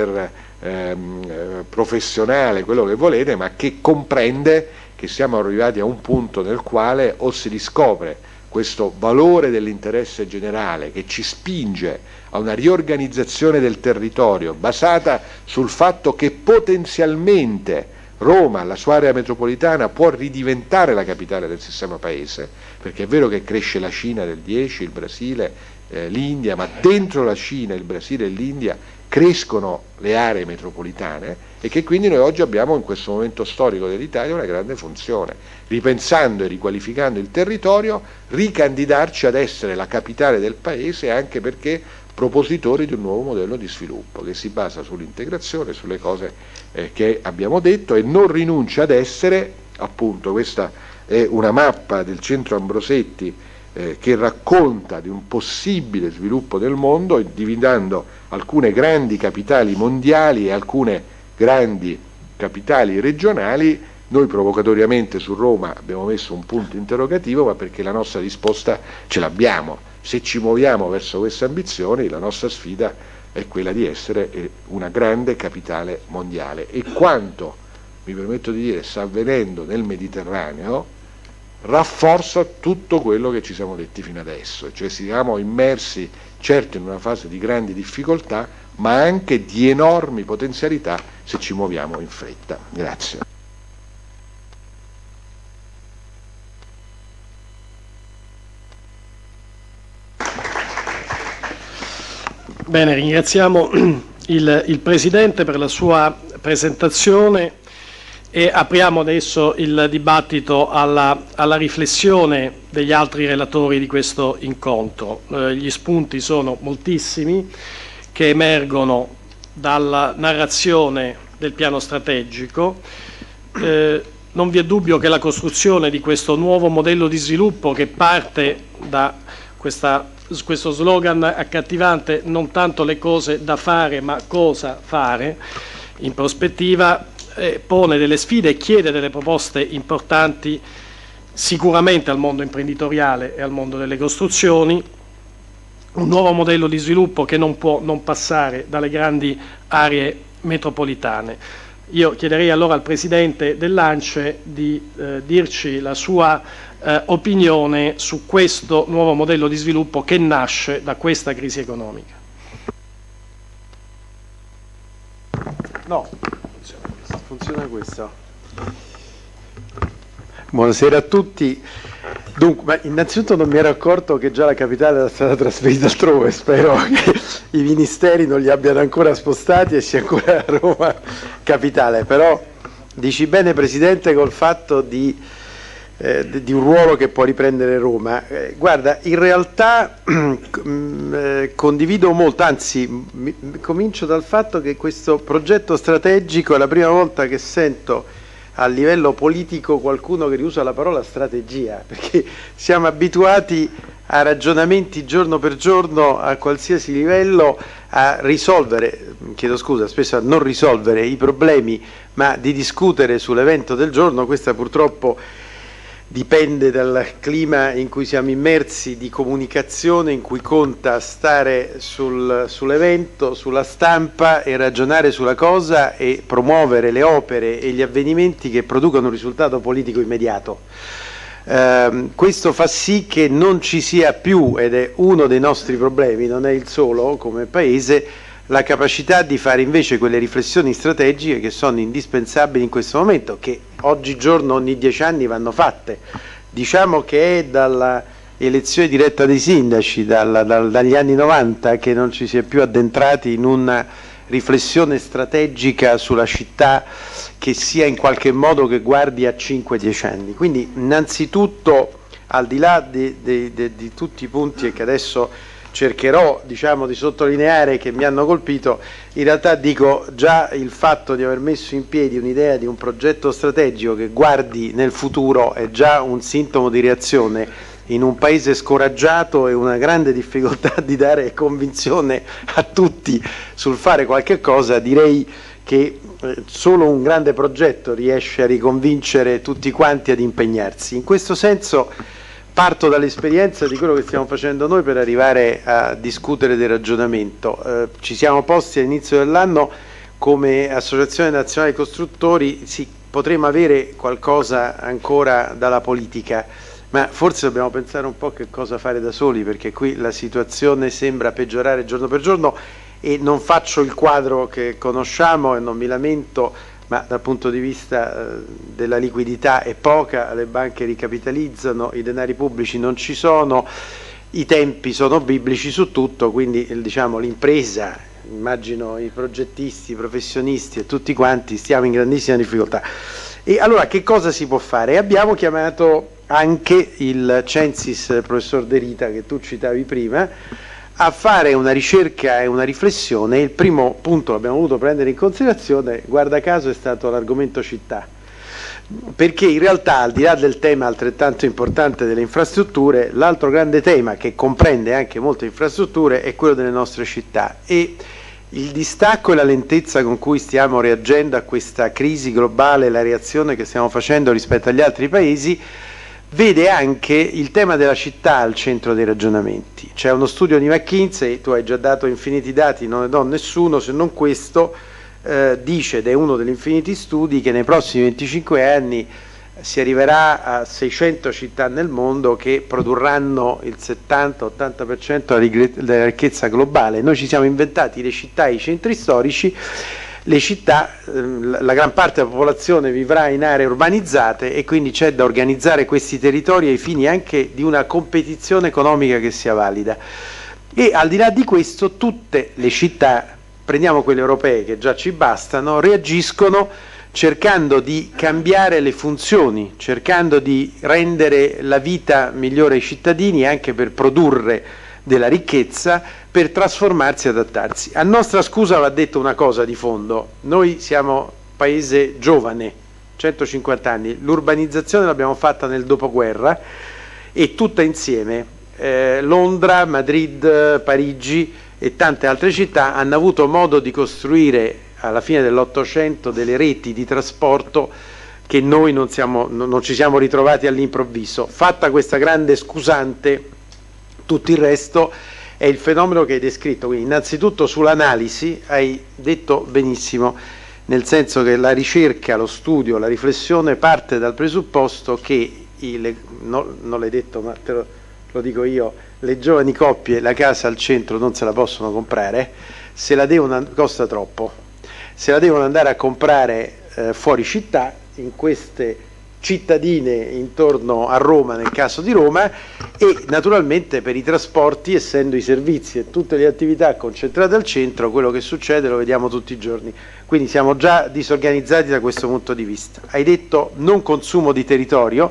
interprofessionale, ehm, quello che volete, ma che comprende che siamo arrivati a un punto nel quale o si riscopre questo valore dell'interesse generale che ci spinge a una riorganizzazione del territorio basata sul fatto che potenzialmente Roma, la sua area metropolitana, può ridiventare la capitale del sistema paese, perché è vero che cresce la Cina del dieci, il Brasile, eh, l'India, ma dentro la Cina, il Brasile e l'India crescono le aree metropolitane, e che quindi noi oggi abbiamo in questo momento storico dell'Italia una grande funzione, ripensando e riqualificando il territorio, ricandidarci ad essere la capitale del paese, anche perché propositori di un nuovo modello di sviluppo che si basa sull'integrazione, sulle cose eh, che abbiamo detto, e non rinuncia ad essere, appunto, questa è una mappa del Centro Ambrosetti eh, che racconta di un possibile sviluppo del mondo, individuando alcune grandi capitali mondiali e alcune grandi capitali regionali. Noi provocatoriamente su Roma abbiamo messo un punto interrogativo, ma perché la nostra risposta ce l'abbiamo. Se ci muoviamo verso queste ambizioni, la nostra sfida è quella di essere una grande capitale mondiale, e quanto, mi permetto di dire, sta avvenendo nel Mediterraneo rafforza tutto quello che ci siamo detti fino adesso, cioè siamo immersi certo in una fase di grandi difficoltà, ma anche di enormi potenzialità se ci muoviamo in fretta. Grazie. Bene, ringraziamo il, il Presidente per la sua presentazione e apriamo adesso il dibattito alla, alla riflessione degli altri relatori di questo incontro. Eh, gli spunti sono moltissimi che emergono dalla narrazione del piano strategico. Eh, non vi è dubbio che la costruzione di questo nuovo modello di sviluppo, che parte da questa, questo slogan accattivante, non tanto le cose da fare ma cosa fare, in prospettiva eh, pone delle sfide e chiede delle proposte importanti sicuramente al mondo imprenditoriale e al mondo delle costruzioni, un nuovo modello di sviluppo che non può non passare dalle grandi aree metropolitane. Io chiederei allora al Presidente dell'ANCE di eh, dirci la sua eh, opinione su questo nuovo modello di sviluppo che nasce da questa crisi economica. No, funziona questo. Buonasera a tutti. Dunque, innanzitutto non mi ero accorto che già la capitale era stata trasferita altrove, spero che i ministeri non li abbiano ancora spostati e sia ancora Roma capitale, però dici bene Presidente col fatto di, eh, di un ruolo che può riprendere Roma. Eh, guarda, in realtà eh, condivido molto, anzi mi, comincio dal fatto che questo progetto strategico è la prima volta che sento a livello politico qualcuno che riusa la parola strategia, perché siamo abituati a ragionamenti giorno per giorno a qualsiasi livello a risolvere, chiedo scusa, spesso a non risolvere i problemi, ma di discutere sull'evento del giorno. Questa purtroppo dipende dal clima in cui siamo immersi di comunicazione, in cui conta stare sul, sull'evento, sulla stampa e ragionare sulla cosa e promuovere le opere e gli avvenimenti che producono un risultato politico immediato. Eh, questo fa sì che non ci sia più, ed è uno dei nostri problemi, non è il solo come Paese, la capacità di fare invece quelle riflessioni strategiche che sono indispensabili in questo momento, che oggigiorno ogni dieci anni vanno fatte. Diciamo che è dalla elezione diretta dei sindaci, dalla, dal, dagli anni novanta, che non ci si è più addentrati in una riflessione strategica sulla città che sia in qualche modo che guardi a cinque dieci anni. Quindi innanzitutto, al di là di, di, di, di tutti i punti che adesso cercherò diciamo, di sottolineare che mi hanno colpito, in realtà dico già il fatto di aver messo in piedi un'idea di un progetto strategico che guardi nel futuro è già un sintomo di reazione in un paese scoraggiato e una grande difficoltà di dare convinzione a tutti sul fare qualche cosa. Direi che eh, solo un grande progetto riesce a riconvincere tutti quanti ad impegnarsi. In questo senso parto dall'esperienza di quello che stiamo facendo noi per arrivare a discutere del ragionamento. Eh, ci siamo posti all'inizio dell'anno come Associazione Nazionale Costruttori, sì, potremmo avere qualcosa ancora dalla politica, ma forse dobbiamo pensare un po' che cosa fare da soli, perché qui la situazione sembra peggiorare giorno per giorno e non faccio il quadro che conosciamo e non mi lamento, ma dal punto di vista eh, della liquidità è poca, le banche ricapitalizzano, i denari pubblici non ci sono, i tempi sono biblici su tutto, quindi diciamo, l'impresa, immagino i progettisti, i professionisti e tutti quanti stiamo in grandissima difficoltà. E allora che cosa si può fare? Abbiamo chiamato anche il Censis, professor De Rita, che tu citavi prima, a fare una ricerca e una riflessione. Il primo punto l'abbiamo voluto prendere in considerazione, guarda caso, è stato l'argomento città, perché in realtà al di là del tema altrettanto importante delle infrastrutture, l'altro grande tema che comprende anche molte infrastrutture è quello delle nostre città, e il distacco e la lentezza con cui stiamo reagendo a questa crisi globale, la reazione che stiamo facendo rispetto agli altri paesi, vede anche il tema della città al centro dei ragionamenti. C'è uno studio di McKinsey, tu hai già dato infiniti dati, non ne do nessuno se non questo, eh, dice, ed è uno degli infiniti studi, che nei prossimi venticinque anni si arriverà a seicento città nel mondo che produrranno il settanta ottanta per cento della ricchezza globale. Noi ci siamo inventati le città e i centri storici. Le città, la gran parte della popolazione vivrà in aree urbanizzate e quindi c'è da organizzare questi territori ai fini anche di una competizione economica che sia valida. E al di là di questo tutte le città, prendiamo quelle europee che già ci bastano, reagiscono cercando di cambiare le funzioni, cercando di rendere la vita migliore ai cittadini anche per produrre della ricchezza, per trasformarsi e adattarsi. A nostra scusa va detto una cosa di fondo: noi siamo paese giovane, centocinquanta anni, l'urbanizzazione l'abbiamo fatta nel dopoguerra e tutta insieme. Eh, Londra, Madrid, Parigi e tante altre città hanno avuto modo di costruire alla fine dell'Ottocento delle reti di trasporto che noi non, siamo, non ci siamo ritrovati all'improvviso. Fatta questa grande scusante, tutto il resto è il fenomeno che hai descritto. Quindi innanzitutto sull'analisi hai detto benissimo, nel senso che la ricerca, lo studio, la riflessione parte dal presupposto che, i, le, no, non l'hai detto ma te lo, lo dico io, le giovani coppie la casa al centro non se la possono comprare, se la devono, costa troppo, se la devono andare a comprare eh, fuori città, in queste cittadine intorno a Roma, nel caso di Roma, e naturalmente per i trasporti, essendo i servizi e tutte le attività concentrate al centro, quello che succede lo vediamo tutti i giorni. Quindi siamo già disorganizzati da questo punto di vista. Hai detto non consumo di territorio,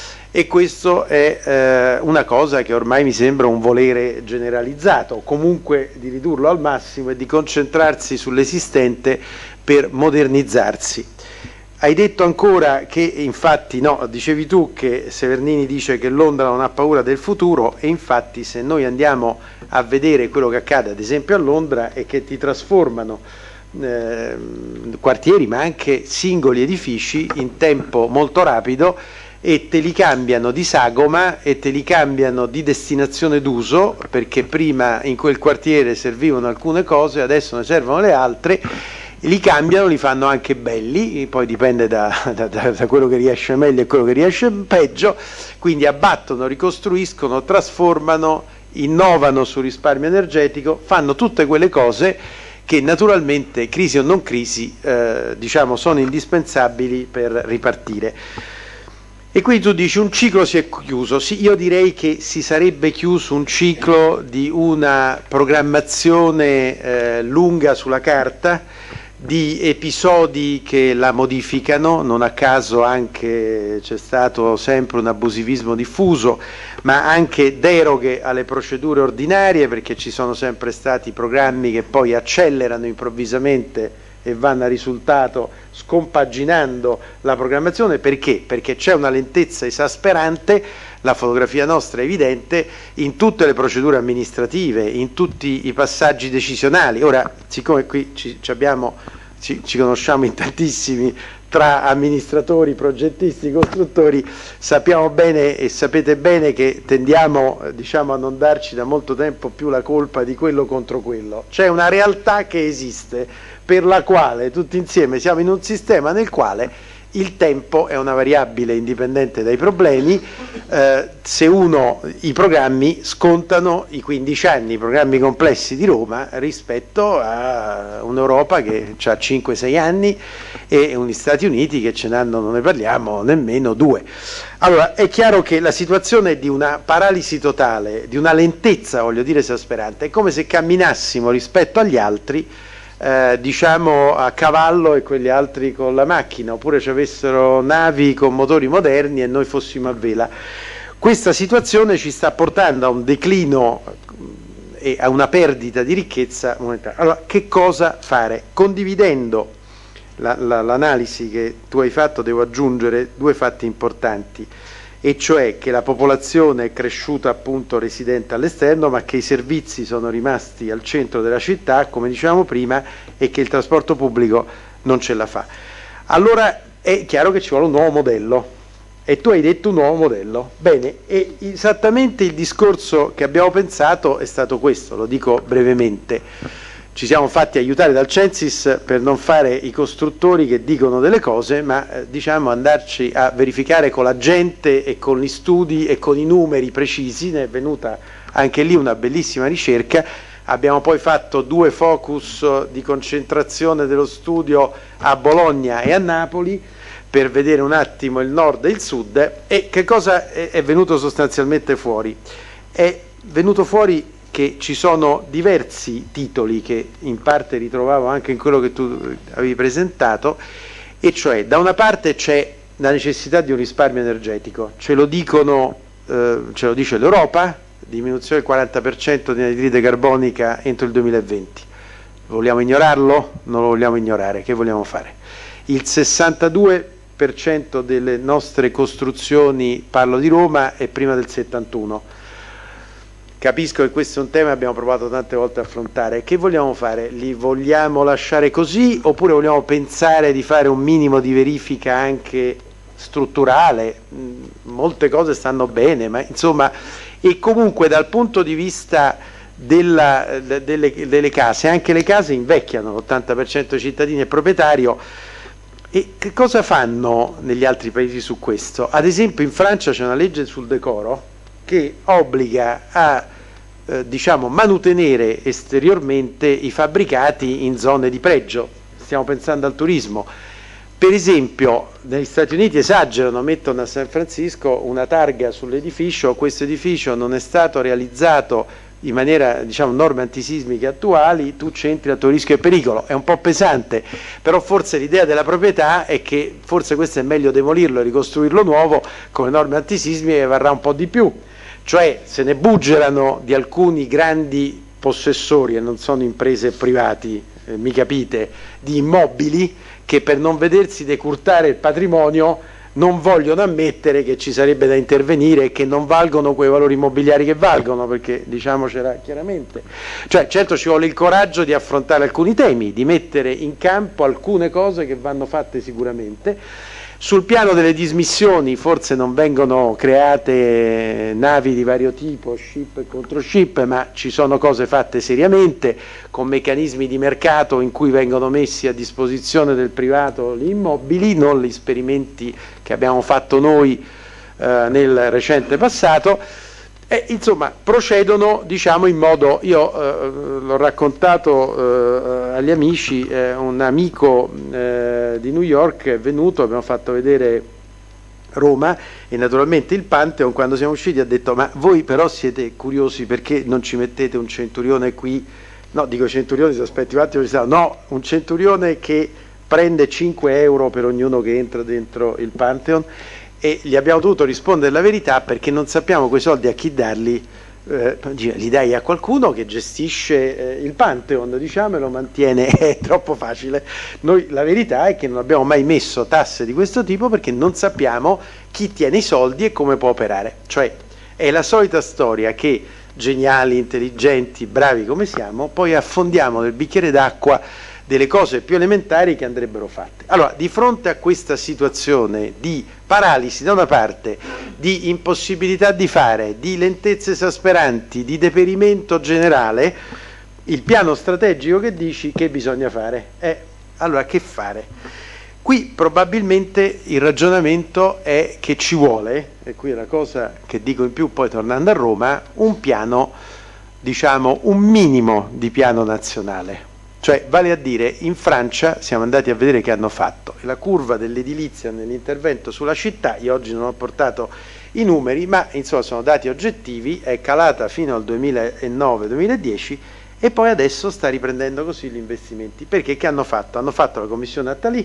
e questo è eh, una cosa che ormai mi sembra un volere generalizzato, comunque di ridurlo al massimo e di concentrarsi sull'esistente per modernizzarsi. Hai detto ancora che, infatti, no, dicevi tu che Severnini dice che Londra non ha paura del futuro, e infatti se noi andiamo a vedere quello che accade ad esempio a Londra è che ti trasformano eh, quartieri ma anche singoli edifici in tempo molto rapido, e te li cambiano di sagoma e te li cambiano di destinazione d'uso, perché prima in quel quartiere servivano alcune cose, adesso ne servono le altre, li cambiano, li fanno anche belli, poi dipende da, da, da quello che riesce meglio e quello che riesce peggio, quindi abbattono, ricostruiscono, trasformano, innovano sul risparmio energetico, fanno tutte quelle cose che naturalmente, crisi o non crisi, eh, diciamo, sono indispensabili per ripartire. E quindi tu dici un ciclo si è chiuso. Sì, io direi che si sarebbe chiuso un ciclo di una programmazione eh, lunga sulla carta, di episodi che la modificano, non a caso anche c'è stato sempre un abusivismo diffuso, ma anche deroghe alle procedure ordinarie, perché ci sono sempre stati programmi che poi accelerano improvvisamente e vanno a risultato scompaginando la programmazione. Perché? Perché c'è una lentezza esasperante, la fotografia nostra è evidente, in tutte le procedure amministrative, in tutti i passaggi decisionali. Ora, siccome qui ci, ci, abbiamo, ci, ci conosciamo in tantissimi tra amministratori, progettisti, costruttori, sappiamo bene e sapete bene che tendiamo, diciamo, a non darci da molto tempo più la colpa di quello contro quello. C'è una realtà che esiste, per la quale tutti insieme siamo in un sistema nel quale il tempo è una variabile indipendente dai problemi. Eh, se uno, i programmi scontano i quindici anni, i programmi complessi di Roma, rispetto a un'Europa che ha cinque sei anni e gli Stati Uniti che ce n'hanno, non ne parliamo, nemmeno due. Allora, è chiaro che la situazione è di una paralisi totale, di una lentezza, voglio dire, esasperante. È come se camminassimo rispetto agli altri, Eh, diciamo a cavallo e quegli altri con la macchina, oppure ci avessero navi con motori moderni e noi fossimo a vela. Questa situazione ci sta portando a un declino e a una perdita di ricchezza monetaria. Allora, che cosa fare? Condividendo la, la, l'analisi che tu hai fatto, devo aggiungere due fatti importanti, e cioè che la popolazione è cresciuta appunto residente all'esterno, ma che i servizi sono rimasti al centro della città, come dicevamo prima, e che il trasporto pubblico non ce la fa. Allora è chiaro che ci vuole un nuovo modello, e tu hai detto un nuovo modello. Bene, e esattamente il discorso che abbiamo pensato è stato questo, lo dico brevemente. Ci siamo fatti aiutare dal Censis per non fare i costruttori che dicono delle cose, ma eh, diciamo andarci a verificare con la gente e con gli studi e con i numeri precisi. Ne è venuta anche lì una bellissima ricerca. Abbiamo poi fatto due focus di concentrazione dello studio a Bologna e a Napoli per vedere un attimo il nord e il sud. E che cosa è, è venuto sostanzialmente fuori? È venuto fuori che ci sono diversi titoli che in parte ritrovavo anche in quello che tu avevi presentato, e cioè da una parte c'è la necessità di un risparmio energetico, ce lo dicono, eh, ce lo dice l'Europa, diminuzione del quaranta per cento di anidride carbonica entro il duemilaventi. Vogliamo ignorarlo? Non lo vogliamo ignorare, che vogliamo fare? Il sessantadue per cento delle nostre costruzioni, parlo di Roma, è prima del settantuno. Capisco che questo è un tema che abbiamo provato tante volte a affrontare. Che vogliamo fare? Li vogliamo lasciare così oppure vogliamo pensare di fare un minimo di verifica anche strutturale? Molte cose stanno bene, ma insomma, e comunque dal punto di vista della, delle, delle case, anche le case invecchiano, l'ottanta per cento dei cittadini è proprietario. E che cosa fanno negli altri paesi su questo? Ad esempio in Francia c'è una legge sul decoro che obbliga a eh, diciamo, manutenere esteriormente i fabbricati in zone di pregio. Stiamo pensando al turismo. Per esempio negli Stati Uniti esagerano, mettono a San Francisco una targa sull'edificio: questo edificio non è stato realizzato in maniera, diciamo, norme antisismiche attuali, tu c'entri a tuo rischio e pericolo. È un po' pesante, però forse l'idea della proprietà è che forse questo è meglio demolirlo e ricostruirlo nuovo con le norme antisismiche, che varrà un po' di più. Cioè se ne buggerano di alcuni grandi possessori, e non sono imprese privati, eh, mi capite, di immobili, che per non vedersi decurtare il patrimonio non vogliono ammettere che ci sarebbe da intervenire e che non valgono quei valori immobiliari che valgono, perché diciamocela chiaramente. Cioè certo ci vuole il coraggio di affrontare alcuni temi, di mettere in campo alcune cose che vanno fatte sicuramente. Sul piano delle dismissioni forse non vengono create navi di vario tipo, ship e contro ship, ma ci sono cose fatte seriamente, con meccanismi di mercato in cui vengono messi a disposizione del privato gli immobili, non gli esperimenti che abbiamo fatto noi eh, nel recente passato. E, insomma, procedono, diciamo, in modo, io eh, l'ho raccontato eh, agli amici, eh, un amico eh, di New York è venuto, abbiamo fatto vedere Roma e naturalmente il Pantheon. Quando siamo usciti ha detto: ma voi però siete curiosi perché non ci mettete un centurione qui? No, dico centurione, se aspetti un attimo, no, un centurione che prende cinque euro per ognuno che entra dentro il Pantheon. E gli abbiamo dovuto rispondere la verità, perché non sappiamo quei soldi a chi darli. Eh, li dai a qualcuno che gestisce eh, il Pantheon, diciamo, e lo mantiene. È troppo facile. Noi la verità è che non abbiamo mai messo tasse di questo tipo perché non sappiamo chi tiene i soldi e come può operare. Cioè è la solita storia che geniali, intelligenti, bravi come siamo, poi affondiamo nel bicchiere d'acqua delle cose più elementari che andrebbero fatte. Allora, di fronte a questa situazione di paralisi da una parte, di impossibilità di fare, di lentezze esasperanti, di deperimento generale, il piano strategico che dici che bisogna fare è, allora, che fare? Qui probabilmente il ragionamento è che ci vuole, e qui è la cosa che dico in più poi tornando a Roma, un piano, diciamo, un minimo di piano nazionale. Cioè, vale a dire, in Francia siamo andati a vedere che hanno fatto, e la curva dell'edilizia nell'intervento sulla città, io oggi non ho portato i numeri, ma insomma sono dati oggettivi, è calata fino al duemilanove duemiladieci e poi adesso sta riprendendo così gli investimenti. Perché che hanno fatto? Hanno fatto la commissione Attali.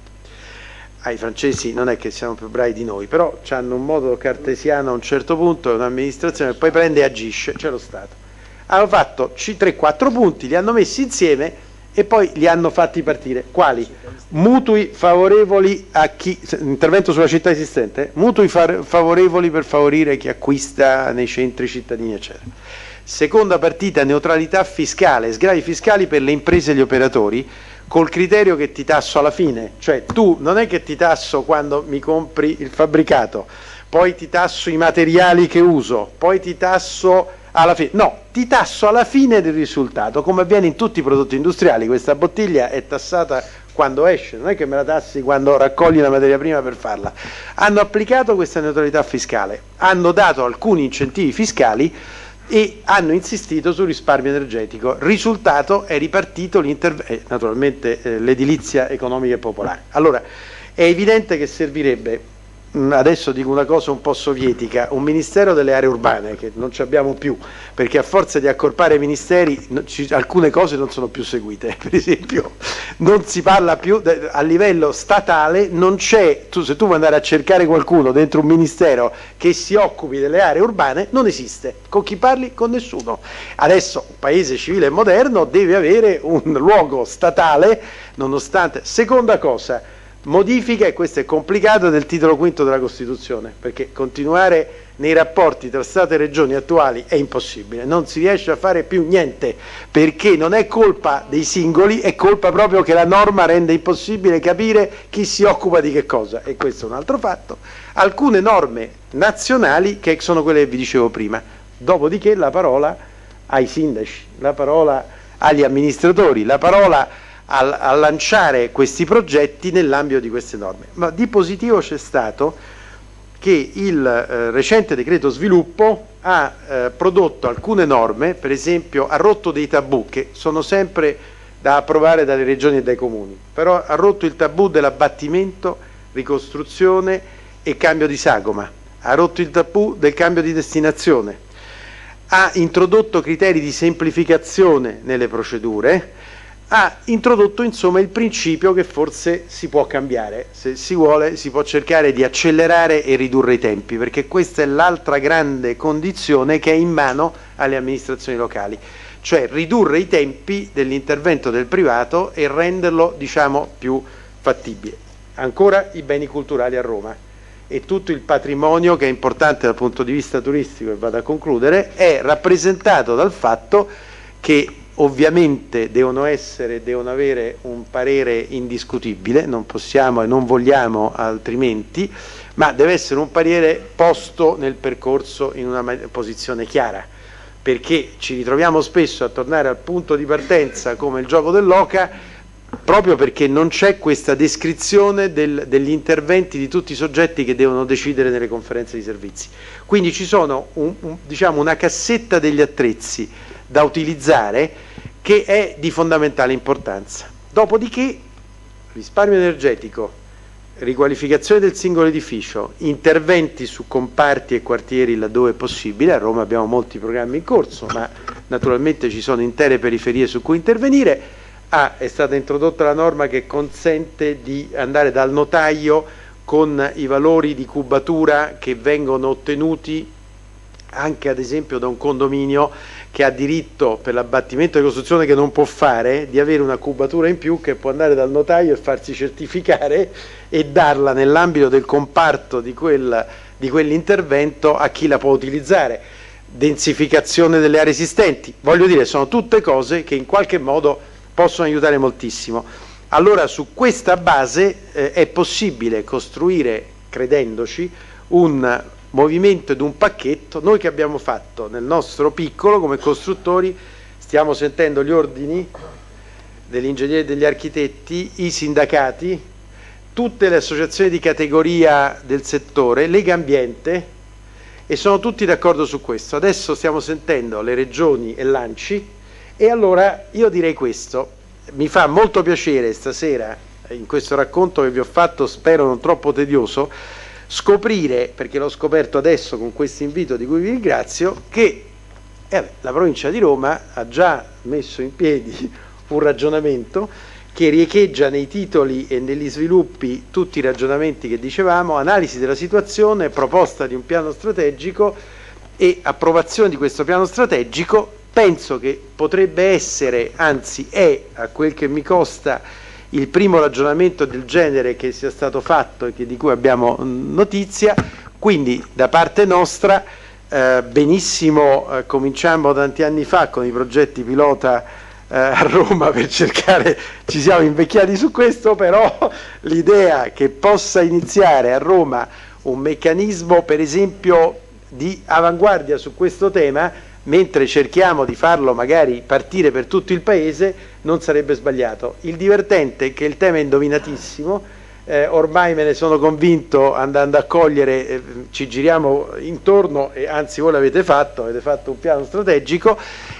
Ai francesi non è che siano più bravi di noi, però hanno un modo cartesiano a un certo punto, è un'amministrazione che poi prende e agisce, c'è lo Stato. Hanno fatto tre quattro punti, li hanno messi insieme e poi li hanno fatti partire. Quali? Mutui favorevoli a chi, intervento sulla città esistente, mutui far, favorevoli per favorire chi acquista nei centri cittadini, eccetera. Seconda partita, neutralità fiscale, sgravi fiscali per le imprese e gli operatori, col criterio che ti tasso alla fine. Cioè tu non è che ti tasso quando mi compri il fabbricato, poi ti tasso i materiali che uso, poi ti tasso alla fine, no, ti tasso alla fine del risultato, come avviene in tutti i prodotti industriali. Questa bottiglia è tassata quando esce, non è che me la tassi quando raccogli la materia prima per farla. Hanno applicato questa neutralità fiscale, hanno dato alcuni incentivi fiscali e hanno insistito sul risparmio energetico. Risultato, è ripartito l'intervento, eh, naturalmente eh, l'edilizia economica e popolare. Allora, è evidente che servirebbe adesso dico una cosa un po' sovietica, un ministero delle aree urbane che non ci abbiamo più, perché a forza di accorpare ministeri no, ci, alcune cose non sono più seguite. Per esempio non si parla più a livello statale, non c'è, tu, se tu vuoi andare a cercare qualcuno dentro un ministero che si occupi delle aree urbane, non esiste. Con chi parli? Con nessuno. Adesso un paese civile e moderno deve avere un luogo statale, nonostante. Seconda cosa, modifica, e questo è complicato, del titolo quinto della Costituzione, perché continuare nei rapporti tra Stato e Regioni attuali è impossibile, non si riesce a fare più niente, perché non è colpa dei singoli, è colpa proprio che la norma rende impossibile capire chi si occupa di che cosa, e questo è un altro fatto. Alcune norme nazionali che sono quelle che vi dicevo prima, dopodiché la parola ai sindaci, la parola agli amministratori, la parola a, a lanciare questi progetti nell'ambito di queste norme. Ma di positivo c'è stato che il eh, recente decreto sviluppo ha eh, prodotto alcune norme, per esempio ha rotto dei tabù che sono sempre da approvare dalle regioni e dai comuni, però ha rotto il tabù dell'abbattimento, ricostruzione e cambio di sagoma, ha rotto il tabù del cambio di destinazione, ha introdotto criteri di semplificazione nelle procedure, ha introdotto insomma il principio che forse si può cambiare, se si vuole si può cercare di accelerare e ridurre i tempi, perché questa è l'altra grande condizione che è in mano alle amministrazioni locali, cioè ridurre i tempi dell'intervento del privato e renderlo, diciamo, più fattibile. Ancora i beni culturali a Roma e tutto il patrimonio che è importante dal punto di vista turistico, e vado a concludere, è rappresentato dal fatto che ovviamente devono essere, devono avere un parere indiscutibile, non possiamo e non vogliamo altrimenti, ma deve essere un parere posto nel percorso in una posizione chiara, perché ci ritroviamo spesso a tornare al punto di partenza come il gioco dell'oca, proprio perché non c'è questa descrizione del, degli interventi di tutti i soggetti che devono decidere nelle conferenze di servizi. Quindi ci sono un, un, diciamo una cassetta degli attrezzi da utilizzare che è di fondamentale importanza. Dopodiché risparmio energetico, riqualificazione del singolo edificio, interventi su comparti e quartieri laddove è possibile. A Roma abbiamo molti programmi in corso, ma naturalmente ci sono intere periferie su cui intervenire. Ah, è stata introdotta la norma che consente di andare dal notaio con i valori di cubatura che vengono ottenuti anche ad esempio da un condominio che ha diritto, per l'abbattimento e costruzione che non può fare, di avere una cubatura in più che può andare dal notaio e farsi certificare e darla nell'ambito del comparto di, quel, di quell'intervento a chi la può utilizzare. Densificazione delle aree esistenti, voglio dire, sono tutte cose che in qualche modo possono aiutare moltissimo. Allora su questa base eh, è possibile costruire, credendoci, un movimento ed un pacchetto. Noi che abbiamo fatto nel nostro piccolo come costruttori, stiamo sentendo gli ordini degli ingegneri e degli architetti, i sindacati, tutte le associazioni di categoria del settore, Legambiente, e sono tutti d'accordo su questo. Adesso stiamo sentendo le regioni e l'ANCI, e allora io direi questo: mi fa molto piacere stasera, in questo racconto che vi ho fatto, spero non troppo tedioso, scoprire, perché l'ho scoperto adesso con questo invito di cui vi ringrazio, che eh, la provincia di Roma ha già messo in piedi un ragionamento che riecheggia nei titoli e negli sviluppi tutti i ragionamenti che dicevamo: analisi della situazione, proposta di un piano strategico e approvazione di questo piano strategico. Penso che potrebbe essere, anzi è, a quel che mi costa, il primo ragionamento del genere che sia stato fatto e che, di cui abbiamo notizia. Quindi da parte nostra eh, benissimo, eh, cominciamo tanti anni fa con i progetti pilota eh, a Roma per cercare, ci siamo invecchiati su questo, però l'idea che possa iniziare a Roma un meccanismo per esempio di avanguardia su questo tema, mentre cerchiamo di farlo magari partire per tutto il paese, non sarebbe sbagliato. Il divertente è che il tema è indovinatissimo, eh, ormai me ne sono convinto andando a cogliere, eh, ci giriamo intorno, e anzi voi l'avete fatto, avete fatto un piano strategico,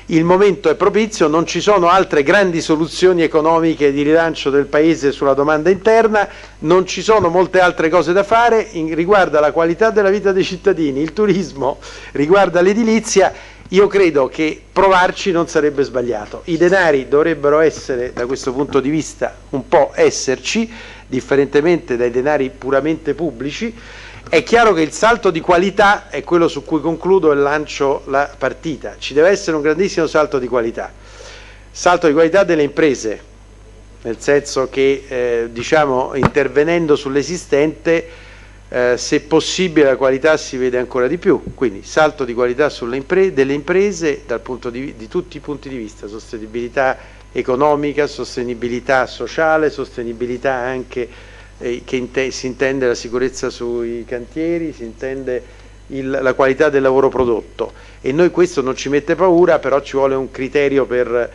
il momento è propizio, non ci sono altre grandi soluzioni economiche di rilancio del Paese sulla domanda interna, non ci sono molte altre cose da fare, in, riguarda la qualità della vita dei cittadini, il turismo, riguarda l'edilizia. Io credo che provarci non sarebbe sbagliato. I denari dovrebbero essere, da questo punto di vista, un po' esserci, differentemente dai denari puramente pubblici. È chiaro che il salto di qualità è quello su cui concludo e lancio la partita. Ci deve essere un grandissimo salto di qualità. Salto di qualità delle imprese, nel senso che eh, diciamo, intervenendo sull'esistente, eh, se possibile la qualità si vede ancora di più. Quindi salto di qualità sulle impre- delle imprese dal punto di, di tutti i punti di vista, sostenibilità economica, sostenibilità sociale, sostenibilità anche eh, che inte- si intende la sicurezza sui cantieri, si intende il, la qualità del lavoro prodotto, e noi questo non ci mette paura, però ci vuole un criterio per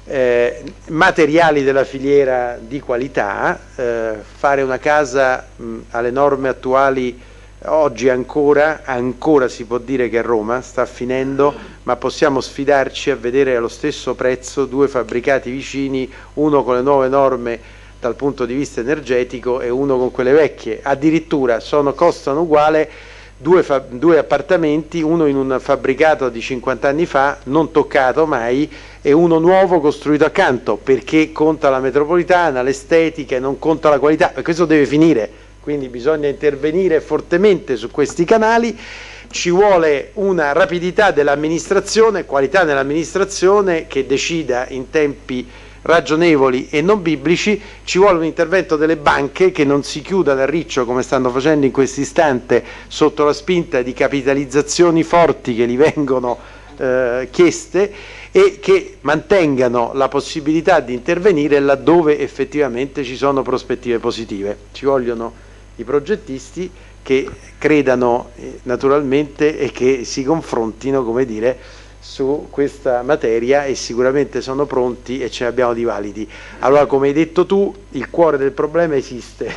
eh, materiali della filiera di qualità. Eh, fare una casa mh, alle norme attuali oggi ancora, ancora si può dire che a Roma sta finendo, ma possiamo sfidarci a vedere allo stesso prezzo due fabbricati vicini, uno con le nuove norme dal punto di vista energetico e uno con quelle vecchie. Addirittura sono, costano uguale due, due appartamenti, uno in un fabbricato di cinquanta anni fa, non toccato mai, e uno nuovo costruito accanto, perché conta la metropolitana, l'estetica e non conta la qualità, e questo deve finire. Quindi bisogna intervenire fortemente su questi canali, ci vuole una rapidità dell'amministrazione, qualità nell'amministrazione che decida in tempi ragionevoli e non biblici, ci vuole un intervento delle banche che non si chiudano a riccio come stanno facendo in questo istante sotto la spinta di capitalizzazioni forti che gli vengono eh, chieste, e che mantengano la possibilità di intervenire laddove effettivamente ci sono prospettive positive. Ci vogliono i progettisti che credano eh, naturalmente e che si confrontino, come dire, su questa materia, e sicuramente sono pronti e ce ne abbiamo di validi. Allora, come hai detto tu, il cuore del problema esiste,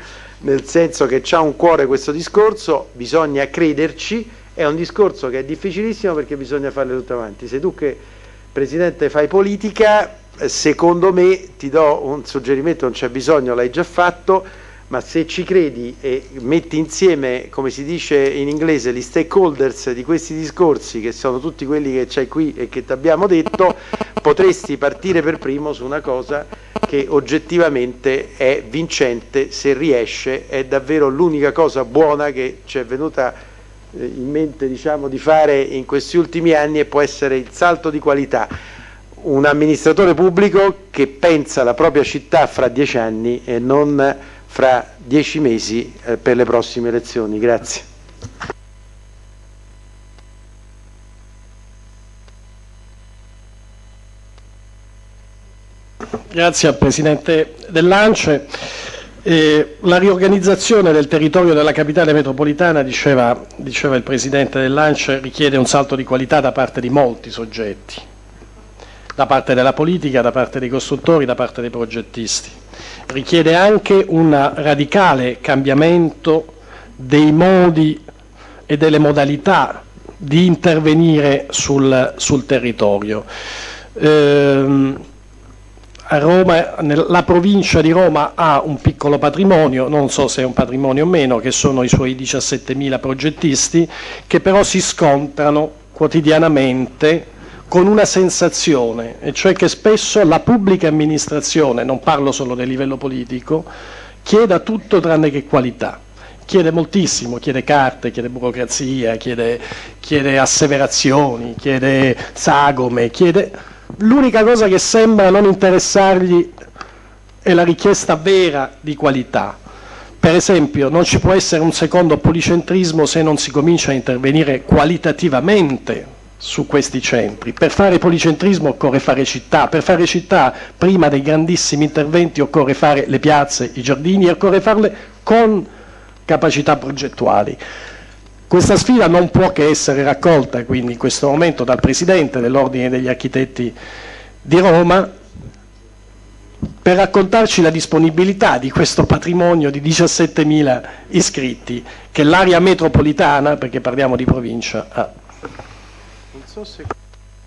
nel senso che c'ha un cuore questo discorso, bisogna crederci, è un discorso che è difficilissimo perché bisogna farlo tutto avanti. Se tu che Presidente fai politica, secondo me, ti do un suggerimento, non c'è bisogno, l'hai già fatto, ma se ci credi e metti insieme, come si dice in inglese, gli stakeholders di questi discorsi, che sono tutti quelli che c'hai qui e che ti abbiamo detto, potresti partire per primo su una cosa che oggettivamente è vincente, se riesce, è davvero l'unica cosa buona che ci è venuta in mente, diciamo, di fare in questi ultimi anni, e può essere il salto di qualità. Un amministratore pubblico che pensa alla propria città fra dieci anni e non fra dieci mesi eh, per le prossime elezioni. Grazie. Grazie al Presidente dell'ANCE. Eh, la riorganizzazione del territorio della capitale metropolitana, diceva, diceva il Presidente dell'ANCE, richiede un salto di qualità da parte di molti soggetti, da parte della politica, da parte dei costruttori, da parte dei progettisti. Richiede anche un radicale cambiamento dei modi e delle modalità di intervenire sul, sul territorio. Ehm, A Roma, la provincia di Roma ha un piccolo patrimonio, non so se è un patrimonio o meno, che sono i suoi diciassettemila progettisti, che però si scontrano quotidianamente con una sensazione, e cioè che spesso la pubblica amministrazione, non parlo solo del livello politico, chieda tutto tranne che qualità. Chiede moltissimo, chiede carte, chiede burocrazia, chiede, chiede asseverazioni, chiede sagome, chiede... L'unica cosa che sembra non interessargli è la richiesta vera di qualità. Per esempio, non ci può essere un secondo policentrismo se non si comincia a intervenire qualitativamente su questi centri. Per fare policentrismo occorre fare città, per fare città prima dei grandissimi interventi occorre fare le piazze, i giardini, e occorre farle con capacità progettuali. Questa sfida non può che essere raccolta quindi in questo momento dal Presidente dell'Ordine degli Architetti di Roma per raccontarci la disponibilità di questo patrimonio di diciassettemila iscritti che l'area metropolitana, perché parliamo di provincia, ha. Non so se...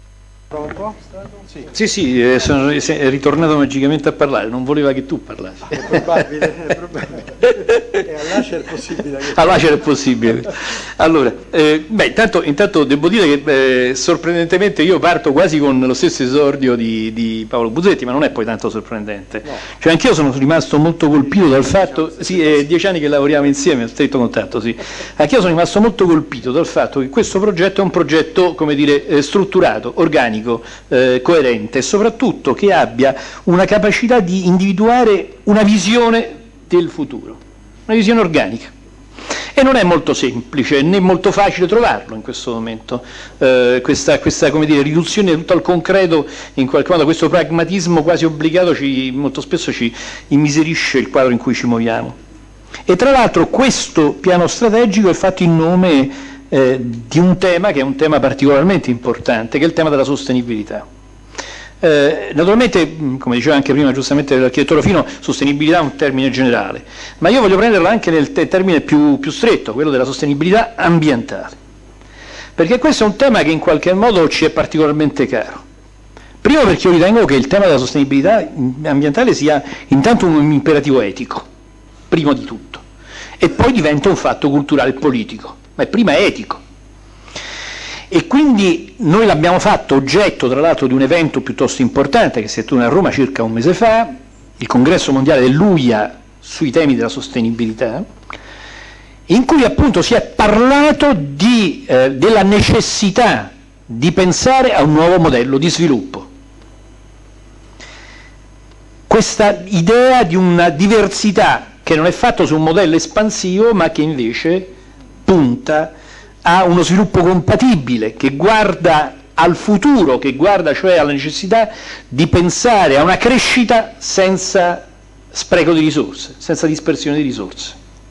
Sì, sì, eh, sono è ritornato magicamente a parlare, non voleva che tu parlassi. È probabile, è probabile. E all'Acer è possibile. Che... All'Acer è possibile. Allora, eh, beh, intanto, intanto devo dire che eh, sorprendentemente io parto quasi con lo stesso esordio di, di Paolo Busetti, ma non è poi tanto sorprendente. No. Cioè anch'io sono rimasto molto colpito dal fatto, sì, è dieci anni che lavoriamo insieme, a stretto contatto, sì. Anch'io sono rimasto molto colpito dal fatto che questo progetto è un progetto, come dire, eh, strutturato, organico, eh, coerente e soprattutto che abbia una capacità di individuare una visione del futuro, una visione organica. E non è molto semplice né molto facile trovarlo in questo momento, eh, questa, questa come dire, riduzione tutto al concreto, in qualche modo questo pragmatismo quasi obbligato ci, molto spesso ci immiserisce il quadro in cui ci muoviamo. E tra l'altro questo piano strategico è fatto in nome eh, di un tema che è un tema particolarmente importante, che è il tema della sostenibilità. Eh, naturalmente, come diceva anche prima giustamente l'architetto Rofino, sostenibilità è un termine generale, ma io voglio prenderla anche nel te termine più, più stretto, quello della sostenibilità ambientale, perché questo è un tema che in qualche modo ci è particolarmente caro. Primo perché io ritengo che il tema della sostenibilità ambientale sia intanto un imperativo etico, primo di tutto, e poi diventa un fatto culturale e politico, ma è prima etico. E quindi noi l'abbiamo fatto oggetto tra l'altro di un evento piuttosto importante che si è tenuto a Roma circa un mese fa, il congresso mondiale dell'U I A sui temi della sostenibilità, in cui appunto si è parlato di, eh, della necessità di pensare a un nuovo modello di sviluppo. Questa idea di una diversità che non è fatta su un modello espansivo ma che invece punta a uno sviluppo compatibile, che guarda al futuro, che guarda cioè alla necessità di pensare a una crescita senza spreco di risorse, senza dispersione di risorse.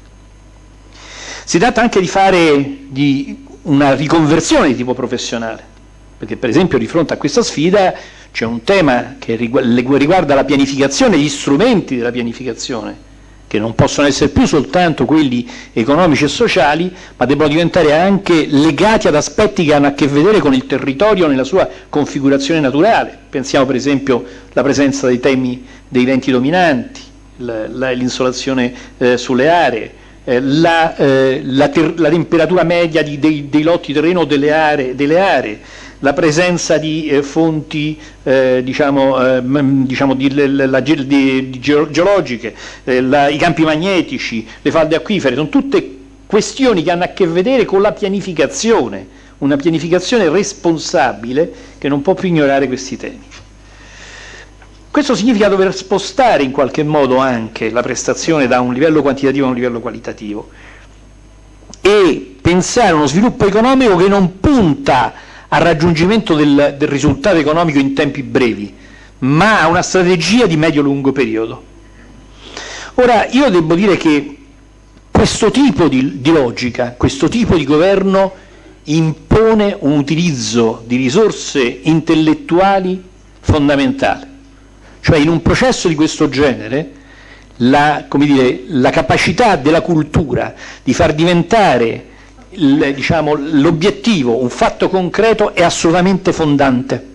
Si tratta anche di fare di una riconversione di tipo professionale, perché per esempio di fronte a questa sfida c'è un tema che riguarda la pianificazione, gli strumenti della pianificazione, che non possono essere più soltanto quelli economici e sociali, ma debbono diventare anche legati ad aspetti che hanno a che vedere con il territorio nella sua configurazione naturale. Pensiamo per esempio alla presenza dei temi dei venti dominanti, l'insolazione eh, sulle aree, eh, la, eh, la, la temperatura media di, dei, dei lotti di terreno delle aree, delle aree, la presenza di eh, fonti eh, diciamo, eh, diciamo di, la, la, di, di geologiche, eh, la, i campi magnetici, le falde acquifere, sono tutte questioni che hanno a che vedere con la pianificazione, una pianificazione responsabile che non può più ignorare questi temi. Questo significa dover spostare in qualche modo anche la prestazione da un livello quantitativo a un livello qualitativo e pensare a uno sviluppo economico che non punta al raggiungimento del, del risultato economico in tempi brevi, ma a una strategia di medio-lungo periodo. Ora, io devo dire che questo tipo di, di logica, questo tipo di governo impone un utilizzo di risorse intellettuali fondamentale. Cioè in un processo di questo genere la, come dire, la capacità della cultura di far diventare il, diciamo, l'obiettivo un fatto concreto è assolutamente fondante.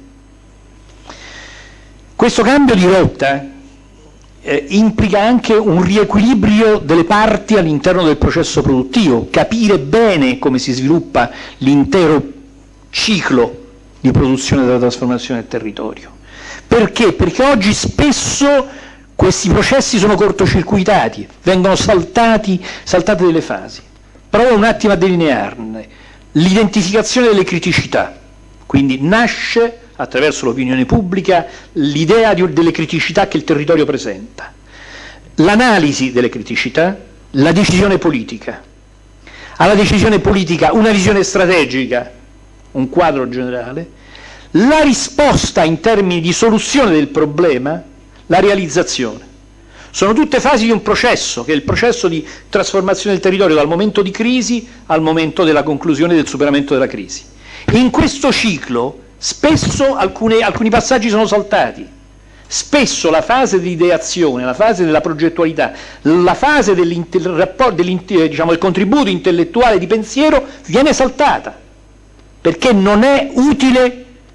Questo cambio di rotta eh, implica anche un riequilibrio delle parti all'interno del processo produttivo, capire bene come si sviluppa l'intero ciclo di produzione della trasformazione del territorio. Perché? Perché oggi spesso questi processi sono cortocircuitati, vengono saltati, saltate delle fasi. Provo un attimo a delinearne. L'identificazione delle criticità, quindi nasce attraverso l'opinione pubblica l'idea delle criticità che il territorio presenta, l'analisi delle criticità, la decisione politica. Alla decisione politica una visione strategica, un quadro generale, la risposta in termini di soluzione del problema, la realizzazione. Sono tutte fasi di un processo, che è il processo di trasformazione del territorio dal momento di crisi al momento della conclusione del superamento della crisi. In questo ciclo spesso alcune, alcuni passaggi sono saltati, spesso la fase di ideazione, la fase della progettualità, la fase del, diciamo, del contributo intellettuale di pensiero viene saltata, perché non è utile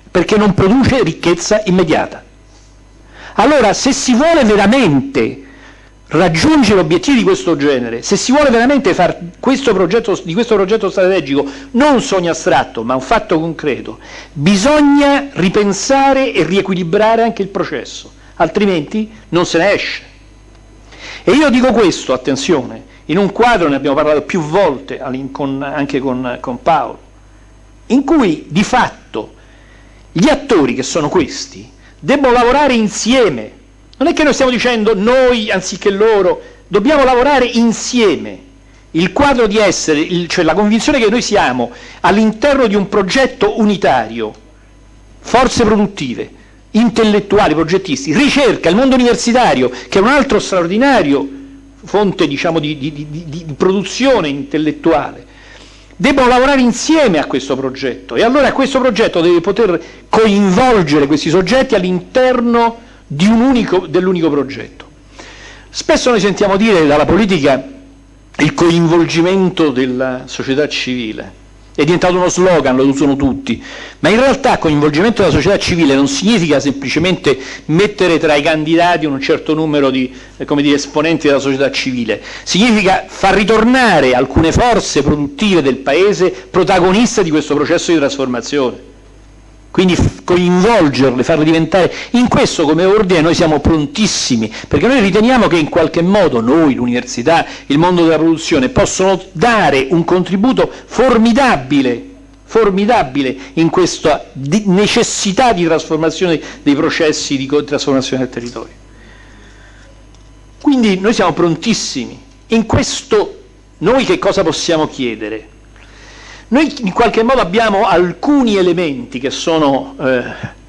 perché non produce ricchezza immediata. Allora, se si vuole veramente raggiungere obiettivi di questo genere, se si vuole veramente fare questo progetto, di questo progetto strategico non un sogno astratto ma un fatto concreto, bisogna ripensare e riequilibrare anche il processo, altrimenti non se ne esce. E io dico questo, attenzione, in un quadro, ne abbiamo parlato più volte con, anche con, con Paolo, in cui di fatto gli attori che sono questi debbono lavorare insieme. Non è che noi stiamo dicendo noi anziché loro, dobbiamo lavorare insieme. Il quadro di essere, il, cioè la convinzione che noi siamo all'interno di un progetto unitario, forze produttive, intellettuali, progettisti, ricerca, il mondo universitario, che è un altro straordinario fonte, diciamo, di, di, di, di produzione intellettuale, debbono lavorare insieme a questo progetto, e allora questo progetto deve poter coinvolgere questi soggetti all'interno di un unico, dell'unico progetto. Spesso noi sentiamo dire dalla politica il coinvolgimento della società civile, è diventato uno slogan, lo usano tutti, ma in realtà coinvolgimento della società civile non significa semplicemente mettere tra i candidati un certo numero di, come dire, esponenti della società civile, significa far ritornare alcune forze produttive del Paese protagoniste di questo processo di trasformazione. Quindi coinvolgerle, farle diventare, in questo come ordine noi siamo prontissimi, perché noi riteniamo che in qualche modo noi, l'università, il mondo della produzione, possono dare un contributo formidabile, formidabile in questa di necessità di trasformazione dei processi di trasformazione del territorio. Quindi noi siamo prontissimi. In questo noi che cosa possiamo chiedere? Noi in qualche modo abbiamo alcuni elementi che sono eh,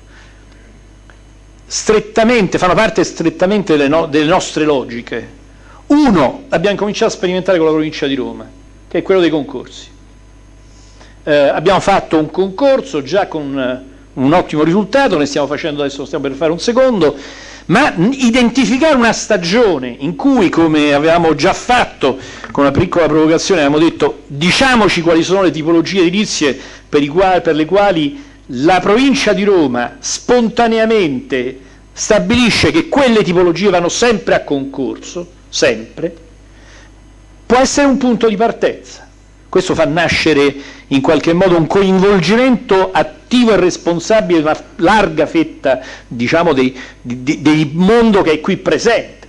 strettamente, fanno parte strettamente delle, no, delle nostre logiche. Uno, abbiamo cominciato a sperimentare con la provincia di Roma, che è quello dei concorsi. Eh, abbiamo fatto un concorso già con eh, un ottimo risultato, ne stiamo facendo adesso, stiamo per fare un secondo, ma identificare una stagione in cui, come avevamo già fatto con una piccola provocazione, avevamo detto diciamoci quali sono le tipologie edilizie per, i quali, per le quali la provincia di Roma spontaneamente stabilisce che quelle tipologie vanno sempre a concorso, sempre, può essere un punto di partenza. Questo fa nascere in qualche modo un coinvolgimento attivo e responsabile di una larga fetta, diciamo, dei, di, del mondo che è qui presente.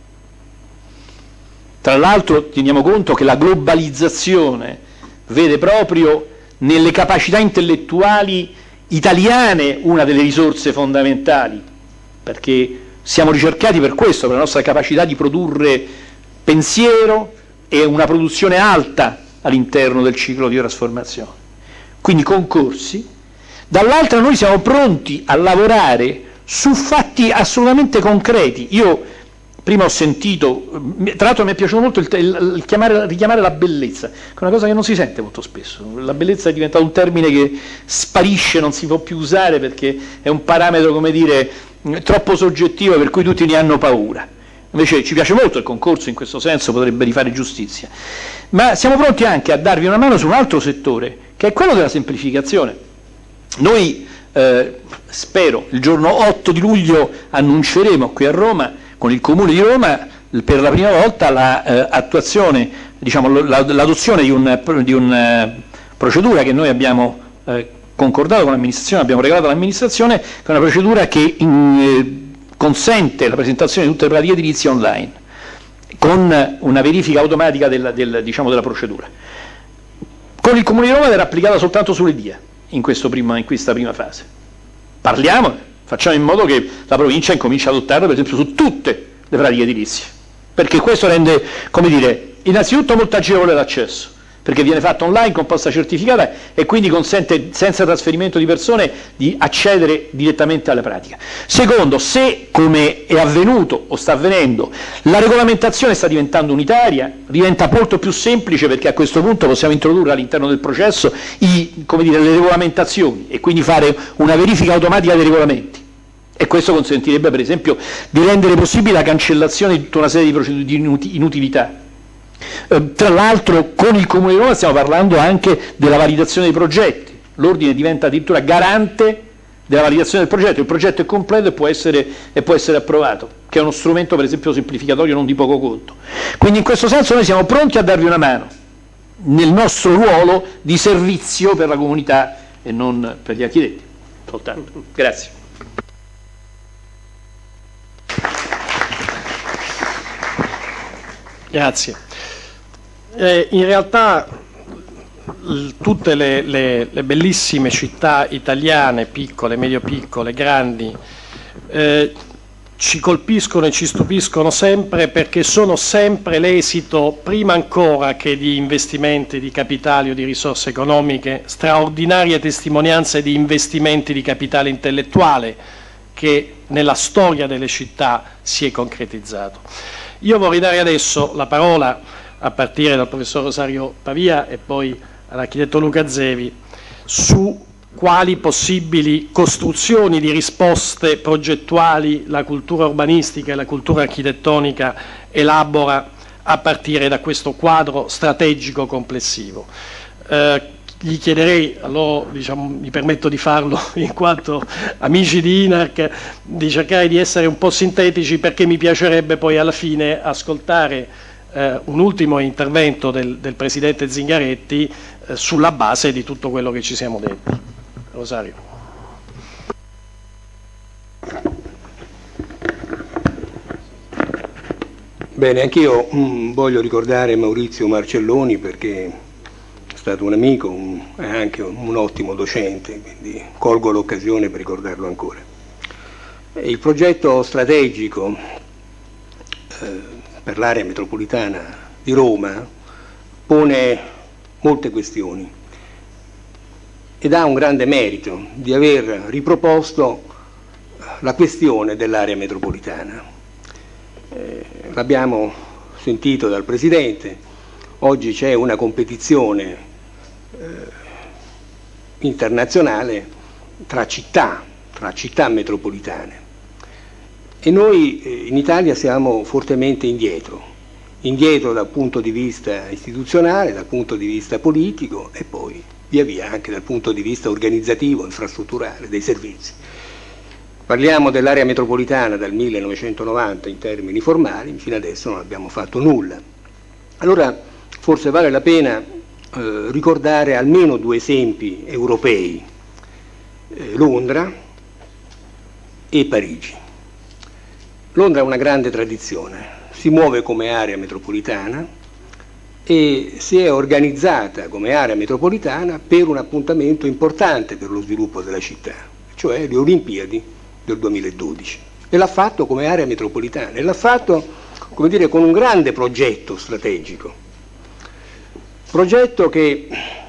Tra l'altro teniamo conto che la globalizzazione vede proprio nelle capacità intellettuali italiane una delle risorse fondamentali, perché siamo ricercati per questo, per la nostra capacità di produrre pensiero e una produzione alta all'interno del ciclo di trasformazione. Quindi concorsi. Dall'altra noi siamo pronti a lavorare su fatti assolutamente concreti. Io prima ho sentito, tra l'altro mi è piaciuto molto il, il, il chiamare, richiamare la bellezza, che è una cosa che non si sente molto spesso. La bellezza è diventato un termine che sparisce, non si può più usare perché è un parametro, come dire, troppo soggettivo per cui tutti ne hanno paura. Invece ci piace molto il concorso, in questo senso potrebbe rifare giustizia. Ma siamo pronti anche a darvi una mano su un altro settore, che è quello della semplificazione. Noi, eh, spero, il giorno otto di luglio annunceremo qui a Roma, con il Comune di Roma, per la prima volta l'attuazione, la, eh, diciamo, l'adozione di una di un, eh, procedura che noi abbiamo eh, concordato con l'amministrazione, abbiamo regalato all'amministrazione, che è una procedura che in, eh, consente la presentazione di tutte le pratiche edilizie online, con una verifica automatica della, del, diciamo, della procedura. Con il Comune di Roma era applicata soltanto sull'edile in, questo prima, in questa prima fase. Parliamo, facciamo in modo che la provincia incominci ad adottarla per esempio su tutte le pratiche edilizie, perché questo rende, come dire, innanzitutto molto agevole l'accesso, perché viene fatto online con posta certificata e quindi consente senza trasferimento di persone di accedere direttamente alla pratica. Secondo, se come è avvenuto o sta avvenendo la regolamentazione sta diventando unitaria, diventa molto più semplice, perché a questo punto possiamo introdurre all'interno del processo i, come dire, le regolamentazioni e quindi fare una verifica automatica dei regolamenti. E questo consentirebbe per esempio di rendere possibile la cancellazione di tutta una serie di procedure di inutilità. Eh, tra l'altro con il Comune di Roma stiamo parlando anche della validazione dei progetti. L'ordine diventa addirittura garante della validazione del progetto. Il progetto è completo e può essere, e può essere approvato, che è uno strumento per esempio semplificatorio non di poco conto. Quindi in questo senso noi siamo pronti a darvi una mano nel nostro ruolo di servizio per la comunità e non per gli architetti soltanto. Grazie. Grazie. Eh, in realtà tutte le, le, le bellissime città italiane, piccole, medio-piccole, grandi, eh, ci colpiscono e ci stupiscono sempre perché sono sempre l'esito, prima ancora che di investimenti di capitali o di risorse economiche, straordinarie testimonianze di investimenti di capitale intellettuale che nella storia delle città si è concretizzato. Io vorrei dare adesso la parola, a partire dal professor Rosario Pavia e poi all'architetto Luca Zevi, su quali possibili costruzioni di risposte progettuali la cultura urbanistica e la cultura architettonica elabora a partire da questo quadro strategico complessivo. Eh, gli chiederei, allora diciamo, mi permetto di farlo in quanto amici di INARC, di cercare di essere un po' sintetici, perché mi piacerebbe poi alla fine ascoltare eh, un ultimo intervento del, del Presidente Zingaretti eh, sulla base di tutto quello che ci siamo detti. Rosario. Bene, anch'io mm, voglio ricordare Maurizio Marcelloni perché è stato un amico e anche un, un ottimo docente, quindi colgo l'occasione per ricordarlo ancora. Il progetto strategico eh, per l'area metropolitana di Roma pone molte questioni ed ha un grande merito di aver riproposto la questione dell'area metropolitana. Eh, l'abbiamo sentito dal Presidente, oggi c'è una competizione eh, internazionale tra città, tra città metropolitane e noi eh, in Italia siamo fortemente indietro, indietro dal punto di vista istituzionale, dal punto di vista politico e poi via via anche dal punto di vista organizzativo, infrastrutturale, dei servizi. Parliamo dell'area metropolitana dal millenovecentonovanta in termini formali, fino adesso non abbiamo fatto nulla. Allora forse vale la pena eh, ricordare almeno due esempi europei, eh, Londra e Parigi. Londra ha una grande tradizione, si muove come area metropolitana e si è organizzata come area metropolitana per un appuntamento importante per lo sviluppo della città, cioè le Olimpiadi del duemiladodici, e l'ha fatto come area metropolitana e l'ha fatto, come dire, con un grande progetto strategico, progetto che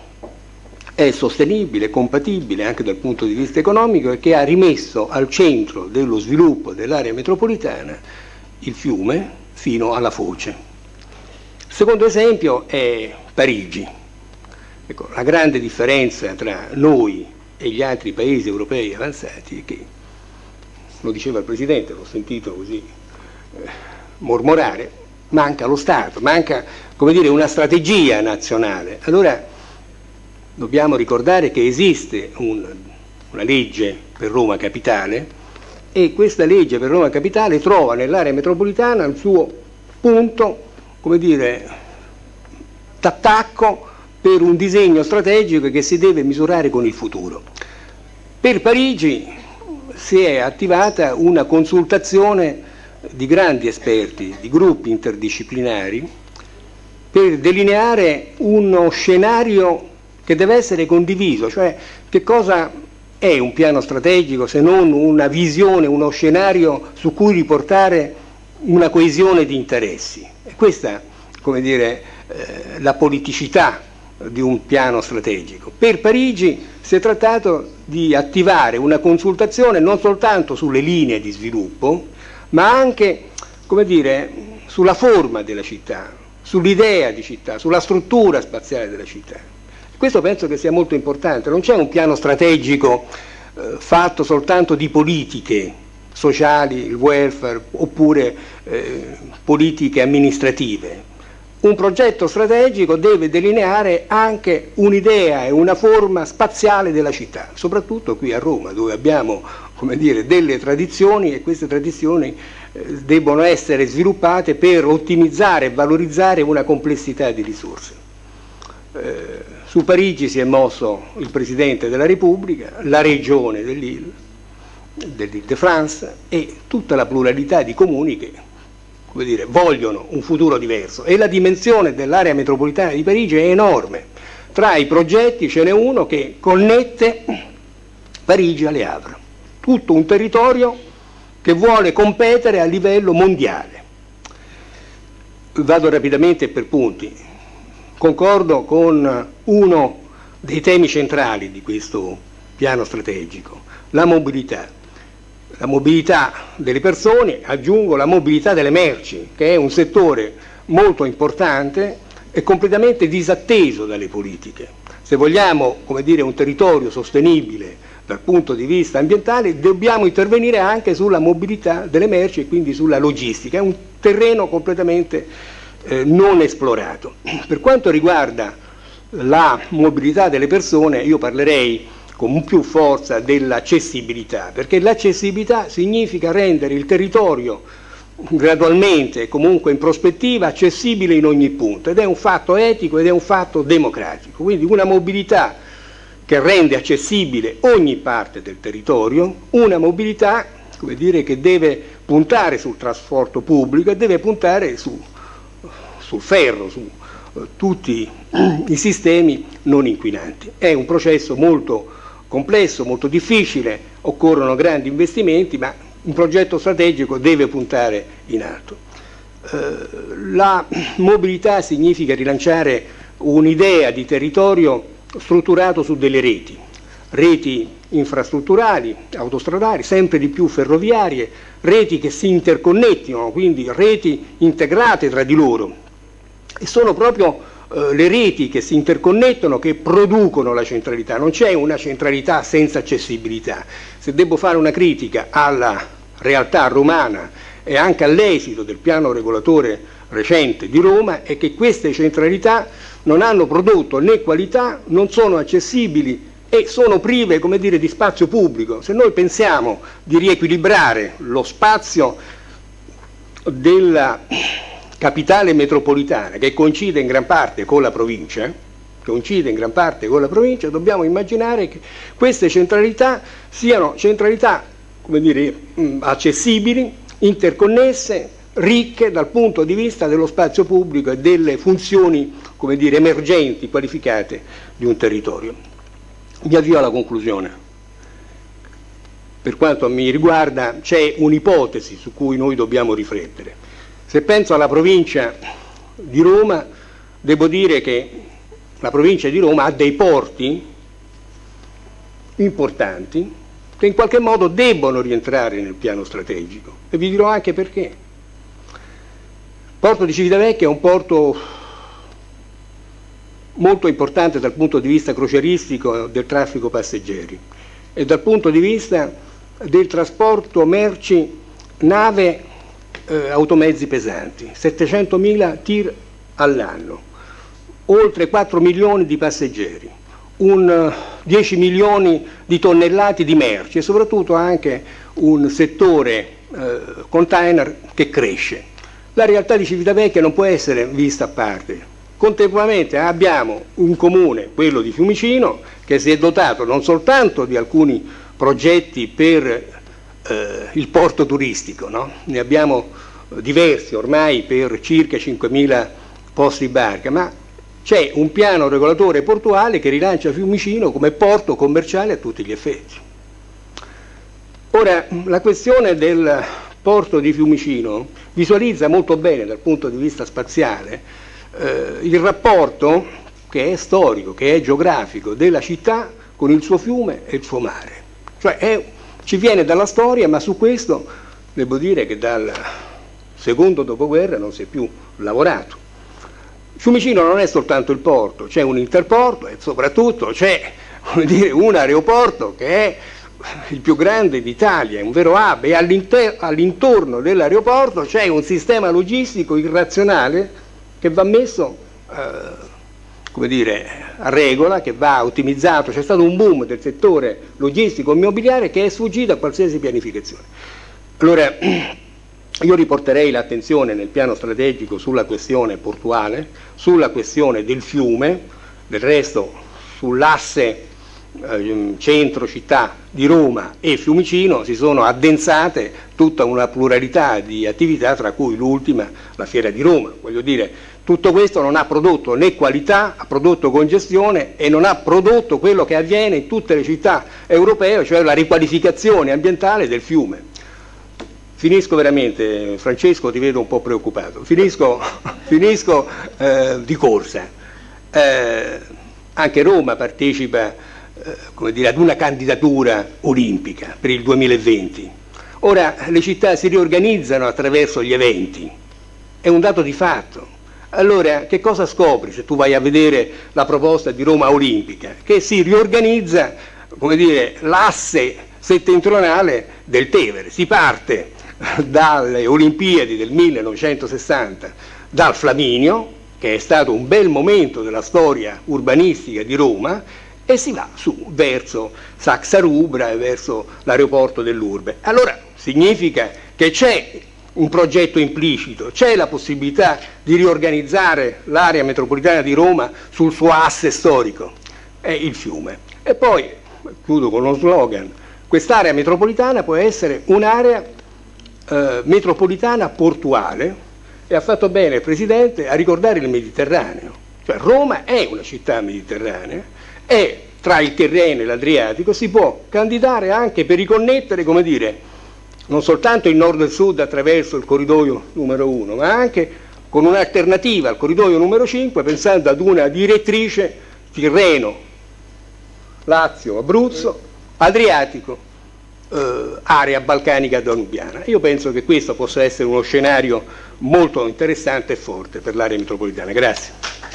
è sostenibile, compatibile anche dal punto di vista economico e che ha rimesso al centro dello sviluppo dell'area metropolitana il fiume fino alla foce. Il secondo esempio è Parigi. Ecco, la grande differenza tra noi e gli altri paesi europei avanzati è che, lo diceva il Presidente, l'ho sentito così eh, mormorare, manca lo Stato, manca, come dire, una strategia nazionale. Allora dobbiamo ricordare che esiste un, una legge per Roma Capitale e questa legge per Roma Capitale trova nell'area metropolitana il suo punto, come dire, d'attacco per un disegno strategico che si deve misurare con il futuro. Per Parigi si è attivata una consultazione di grandi esperti, di gruppi interdisciplinari, per delineare uno scenario che deve essere condiviso, cioè che cosa è un piano strategico se non una visione, uno scenario su cui riportare una coesione di interessi. E questa, come dire, eh, la politicità di un piano strategico. Per Parigi si è trattato di attivare una consultazione non soltanto sulle linee di sviluppo, ma anche, come dire, sulla forma della città, sull'idea di città, sulla struttura spaziale della città. Questo penso che sia molto importante, non c'è un piano strategico eh, fatto soltanto di politiche sociali, il welfare, oppure eh, politiche amministrative. un progetto strategico deve delineare anche un'idea e una forma spaziale della città, soprattutto qui a Roma, dove abbiamo, come dire, delle tradizioni, e queste tradizioni eh, debbono essere sviluppate per ottimizzare e valorizzare una complessità di risorse. Eh, su Parigi si è mosso il Presidente della Repubblica, la regione dell'Île, dell'Île-de-France e tutta la pluralità di comuni che, come dire, vogliono un futuro diverso, e la dimensione dell'area metropolitana di Parigi è enorme. Tra i progetti ce n'è uno che connette Parigi alle Havre, tutto un territorio che vuole competere a livello mondiale. Vado rapidamente per punti. Concordo con uno dei temi centrali di questo piano strategico, la mobilità. La mobilità delle persone, aggiungo la mobilità delle merci, che è un settore molto importante e completamente disatteso dalle politiche. Se vogliamo, come dire, un territorio sostenibile dal punto di vista ambientale, dobbiamo intervenire anche sulla mobilità delle merci e quindi sulla logistica. È un terreno completamente eh, non esplorato. Per quanto riguarda la mobilità delle persone, io parlerei con più forza dell'accessibilità, perché l'accessibilità significa rendere il territorio gradualmente e comunque in prospettiva accessibile in ogni punto, ed è un fatto etico ed è un fatto democratico. Quindi una mobilità che rende accessibile ogni parte del territorio, una mobilità, come dire, che deve puntare sul trasporto pubblico e deve puntare su, sul ferro, su uh, tutti i sistemi non inquinanti. È un processo molto complesso, molto difficile, occorrono grandi investimenti, ma un progetto strategico deve puntare in alto. Eh, la mobilità significa rilanciare un'idea di territorio strutturato su delle reti, reti infrastrutturali, autostradali, sempre di più ferroviarie, reti che si interconnettono, quindi reti integrate tra di loro, e sono proprio le reti che si interconnettono che producono la centralità. Non c'è una centralità senza accessibilità. Se devo fare una critica alla realtà romana e anche all'esito del piano regolatore recente di Roma, è che queste centralità non hanno prodotto né qualità, non sono accessibili e sono prive, come dire, di spazio pubblico. Se noi pensiamo di riequilibrare lo spazio della capitale metropolitana, che coincide in gran parte con la provincia, coincide in gran parte con la provincia, dobbiamo immaginare che queste centralità siano centralità, come dire, accessibili, interconnesse, ricche dal punto di vista dello spazio pubblico e delle funzioni, come dire, emergenti, qualificate di un territorio. Mi avvio alla conclusione. Per quanto mi riguarda, c'è un'ipotesi su cui noi dobbiamo riflettere. Se penso alla provincia di Roma, devo dire che la provincia di Roma ha dei porti importanti che in qualche modo debbono rientrare nel piano strategico, e vi dirò anche perché. Il porto di Civitavecchia è un porto molto importante dal punto di vista crocieristico del traffico passeggeri e dal punto di vista del trasporto merci nave Eh, automezzi pesanti, settecentomila tir all'anno, oltre quattro milioni di passeggeri, un, uh, dieci milioni di tonnellate di merci e soprattutto anche un settore uh, container che cresce. La realtà di Civitavecchia non può essere vista a parte. Contemporaneamente abbiamo un comune, quello di Fiumicino, che si è dotato non soltanto di alcuni progetti per Eh, il porto turistico, no? Ne abbiamo diversi ormai per circa cinquemila posti barca, ma c'è un piano regolatore portuale che rilancia Fiumicino come porto commerciale a tutti gli effetti. Ora, la questione del porto di Fiumicino visualizza molto bene dal punto di vista spaziale eh, il rapporto che è storico, che è geografico della città con il suo fiume e il suo mare. Cioè è ci viene dalla storia, ma su questo devo dire che dal secondo dopoguerra non si è più lavorato. Fiumicino non è soltanto il porto, c'è un interporto e soprattutto c'è, come dire, un aeroporto che è il più grande d'Italia, è un vero hub, e all'intorno dell'aeroporto c'è un sistema logistico irrazionale che va messo eh, come dire, a regola, che va ottimizzato. C'è stato un boom del settore logistico immobiliare che è sfuggito a qualsiasi pianificazione. Allora, io riporterei l'attenzione nel piano strategico sulla questione portuale, sulla questione del fiume, del resto sull'asse eh, centro-città di Roma e Fiumicino si sono addensate tutta una pluralità di attività, tra cui l'ultima, la Fiera di Roma. Voglio dire, tutto questo non ha prodotto né qualità, ha prodotto congestione e non ha prodotto quello che avviene in tutte le città europee, cioè la riqualificazione ambientale del fiume. Finisco veramente, Francesco, ti vedo un po' preoccupato, finisco, finisco eh, di corsa. Eh, anche Roma partecipa eh, come dire, ad una candidatura olimpica per il duemilaventi. Ora le città si riorganizzano attraverso gli eventi, è un dato di fatto. Allora, che cosa scopri se tu vai a vedere la proposta di Roma Olimpica? Che si riorganizza, come dire, l'asse settentrionale del Tevere. Si parte dalle Olimpiadi del millenovecentosessanta, dal Flaminio, che è stato un bel momento della storia urbanistica di Roma, e si va su verso Saxa Rubra e verso l'aeroporto dell'Urbe. Allora, significa che c'è un progetto implicito, c'è la possibilità di riorganizzare l'area metropolitana di Roma sul suo asse storico, è il fiume. E poi, chiudo con uno slogan, quest'area metropolitana può essere un'area eh, metropolitana portuale, e ha fatto bene il Presidente a ricordare il Mediterraneo. Cioè Roma è una città mediterranea, e tra il Tirreno e l'Adriatico si può candidare anche per riconnettere, come dire, non soltanto il nord e il sud attraverso il corridoio numero uno, ma anche con un'alternativa al corridoio numero cinque, pensando ad una direttrice Tirreno, Lazio, Abruzzo, Adriatico, eh, area balcanica danubiana. Io penso che questo possa essere uno scenario molto interessante e forte per l'area metropolitana. Grazie.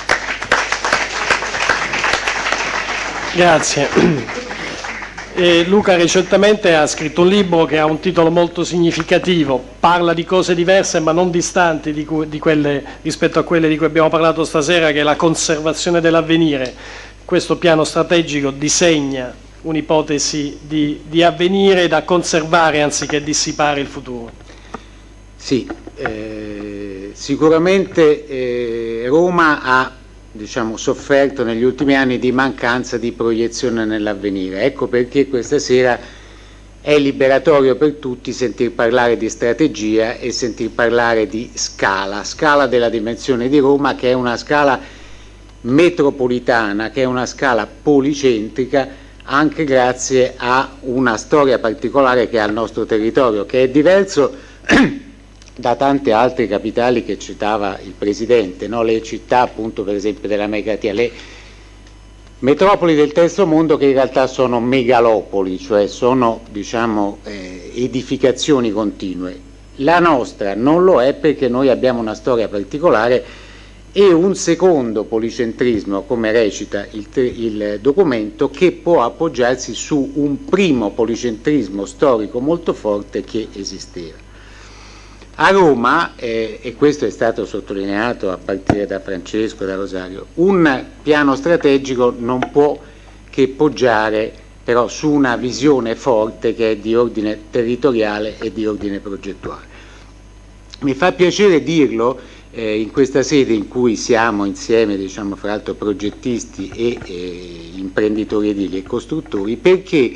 Grazie. E Luca recentemente ha scritto un libro che ha un titolo molto significativo, parla di cose diverse ma non distanti di, cui, di quelle, rispetto a quelle di cui abbiamo parlato stasera, che è la conservazione dell'avvenire. Questo piano strategico disegna un'ipotesi di, di avvenire da conservare anziché dissipare il futuro. Sì, eh, sicuramente eh, Roma ha diciamo, sofferto negli ultimi anni di mancanza di proiezione nell'avvenire. Ecco perché questa sera è liberatorio per tutti sentir parlare di strategia e sentir parlare di scala, scala della dimensione di Roma, che è una scala metropolitana, che è una scala policentrica, anche grazie a una storia particolare che ha il nostro territorio, che è diverso da tante altre capitali che citava il Presidente, no? Le città appunto per esempio della megatia, le metropoli del terzo mondo, che in realtà sono megalopoli, cioè sono diciamo eh, edificazioni continue. La nostra non lo è, perché noi abbiamo una storia particolare e un secondo policentrismo, come recita il, il documento, che può appoggiarsi su un primo policentrismo storico molto forte che esisteva. A Roma, eh, e questo è stato sottolineato a partire da Francesco e da Rosario, un piano strategico non può che poggiare però su una visione forte che è di ordine territoriale e di ordine progettuale. Mi fa piacere dirlo eh, in questa sede in cui siamo insieme, diciamo, fra l'altro progettisti e eh, imprenditori edili e costruttori, perché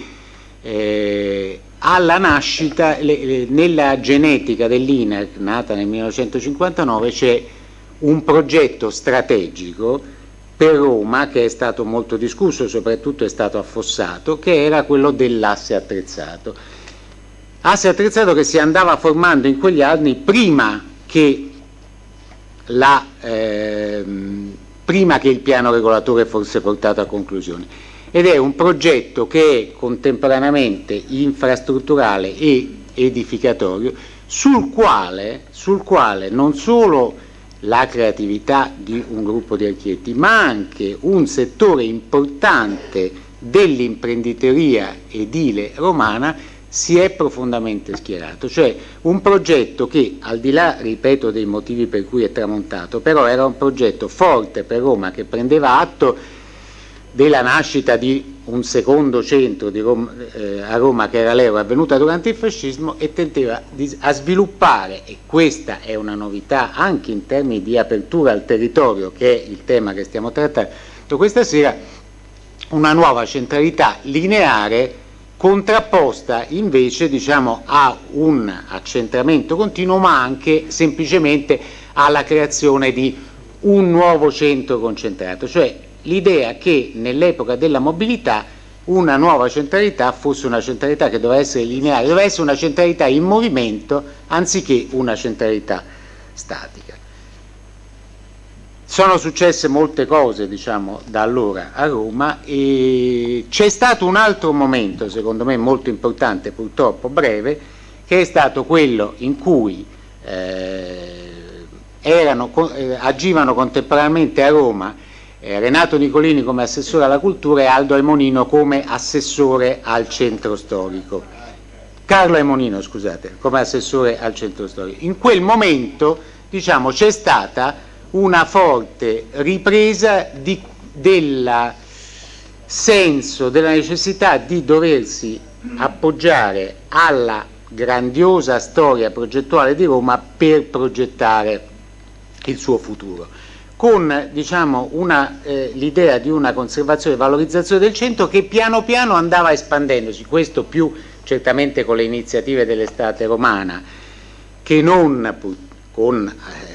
eh, alla nascita, le, le, nella genetica dell'I N A R C, nata nel millenovecentocinquantanove, c'è un progetto strategico per Roma che è stato molto discusso, soprattutto è stato affossato, che era quello dell'asse attrezzato. Asse attrezzato che si andava formando in quegli anni prima che, la, ehm, prima che il piano regolatore fosse portato a conclusione. Ed è un progetto che è contemporaneamente infrastrutturale e edificatorio, sul quale, sul quale non solo la creatività di un gruppo di architetti, ma anche un settore importante dell'imprenditoria edile romana si è profondamente schierato, cioè un progetto che, al di là, ripeto, dei motivi per cui è tramontato, però era un progetto forte per Roma, che prendeva atto della nascita di un secondo centro di Roma, eh, a Roma, che era l'Euro, avvenuta durante il fascismo, e tendeva di, a sviluppare, e questa è una novità anche in termini di apertura al territorio, che è il tema che stiamo trattando questa sera, una nuova centralità lineare contrapposta invece, diciamo, a un accentramento continuo, ma anche semplicemente alla creazione di un nuovo centro concentrato, cioè l'idea che nell'epoca della mobilità una nuova centralità fosse una centralità che doveva essere lineare, doveva essere una centralità in movimento anziché una centralità statica. Sono successe molte cose, diciamo, da allora a Roma, e c'è stato un altro momento, secondo me molto importante, purtroppo breve, che è stato quello in cui eh, erano, eh, agivano contemporaneamente a Roma eh, Renato Nicolini come assessore alla cultura e Aldo Aimonino come assessore al centro storico. Carlo Aimonino, scusate, come assessore al centro storico. In quel momento, diciamo, c'è stata una forte ripresa di, del senso della necessità di doversi appoggiare alla grandiosa storia progettuale di Roma per progettare il suo futuro, con, diciamo, una, eh, l'idea di una conservazione e valorizzazione del centro che piano piano andava espandendosi, questo più certamente con le iniziative dell'estate romana che non con eh,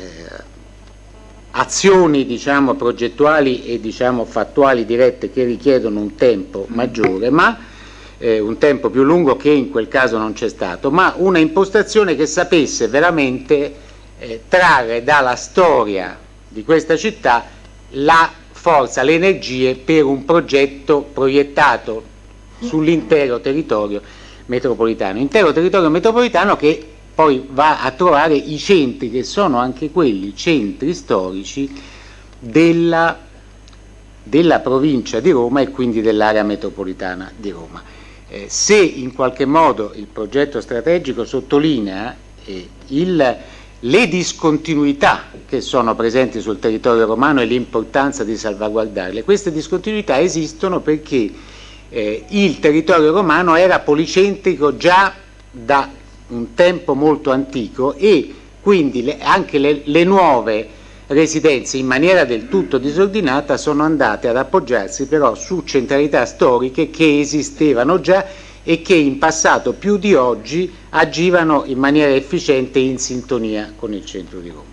azioni, diciamo, progettuali e, diciamo, fattuali dirette che richiedono un tempo maggiore, ma eh, un tempo più lungo che in quel caso non c'è stato, ma una impostazione che sapesse veramente eh, trarre dalla storia di questa città la forza, le energie per un progetto proiettato sull'intero territorio metropolitano, intero territorio metropolitano che poi va a trovare i centri che sono anche quelli centri storici della, della provincia di Roma e quindi dell'area metropolitana di Roma. Eh, se in qualche modo il progetto strategico sottolinea eh, il, le discontinuità che sono presenti sul territorio romano e l'importanza di salvaguardarle, queste discontinuità esistono perché eh, il territorio romano era policentrico già da un tempo molto antico e quindi le, anche le, le nuove residenze in maniera del tutto disordinata sono andate ad appoggiarsi però su centralità storiche che esistevano già e che in passato più di oggi agivano in maniera efficiente in sintonia con il centro di Roma.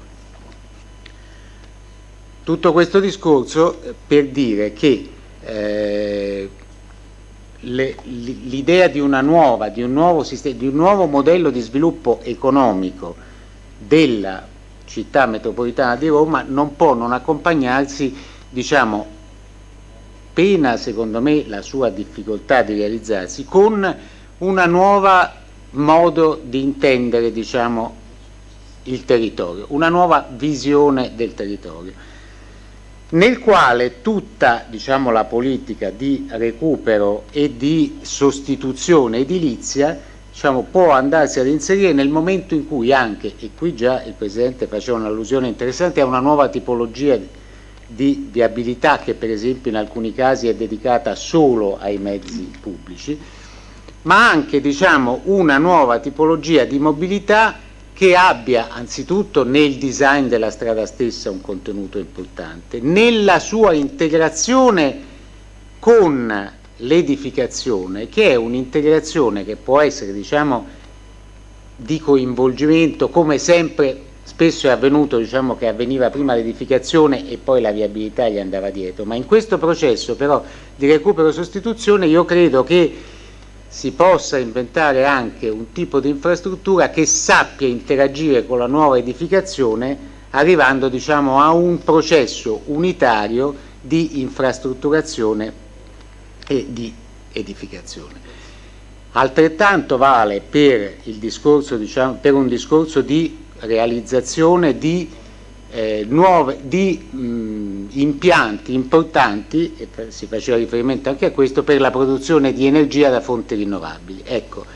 Tutto questo discorso per dire che eh, l'idea di una nuova, di un nuovo sistema, di un nuovo modello di sviluppo economico della città metropolitana di Roma non può non accompagnarsi, diciamo, pena secondo me la sua difficoltà di realizzarsi, con una nuova modo di intendere, diciamo, il territorio, una nuova visione del territorio, nel quale tutta, diciamo, la politica di recupero e di sostituzione edilizia, diciamo, può andarsi ad inserire nel momento in cui anche, e qui già il Presidente faceva un'allusione interessante, a una nuova tipologia di viabilità che per esempio in alcuni casi è dedicata solo ai mezzi pubblici, ma anche, diciamo, una nuova tipologia di mobilità che abbia anzitutto nel design della strada stessa un contenuto importante, nella sua integrazione con l'edificazione, che è un'integrazione che può essere, diciamo, di coinvolgimento, come sempre spesso è avvenuto, diciamo, che avveniva prima l'edificazione e poi la viabilità gli andava dietro, ma in questo processo però di recupero e sostituzione io credo che si possa inventare anche un tipo di infrastruttura che sappia interagire con la nuova edificazione, arrivando, diciamo, a un processo unitario di infrastrutturazione e di edificazione. Altrettanto vale per il discorso, diciamo, per un discorso di realizzazione di eh, nuove di mh, impianti importanti, e si faceva riferimento anche a questo, per la produzione di energia da fonti rinnovabili. Ecco,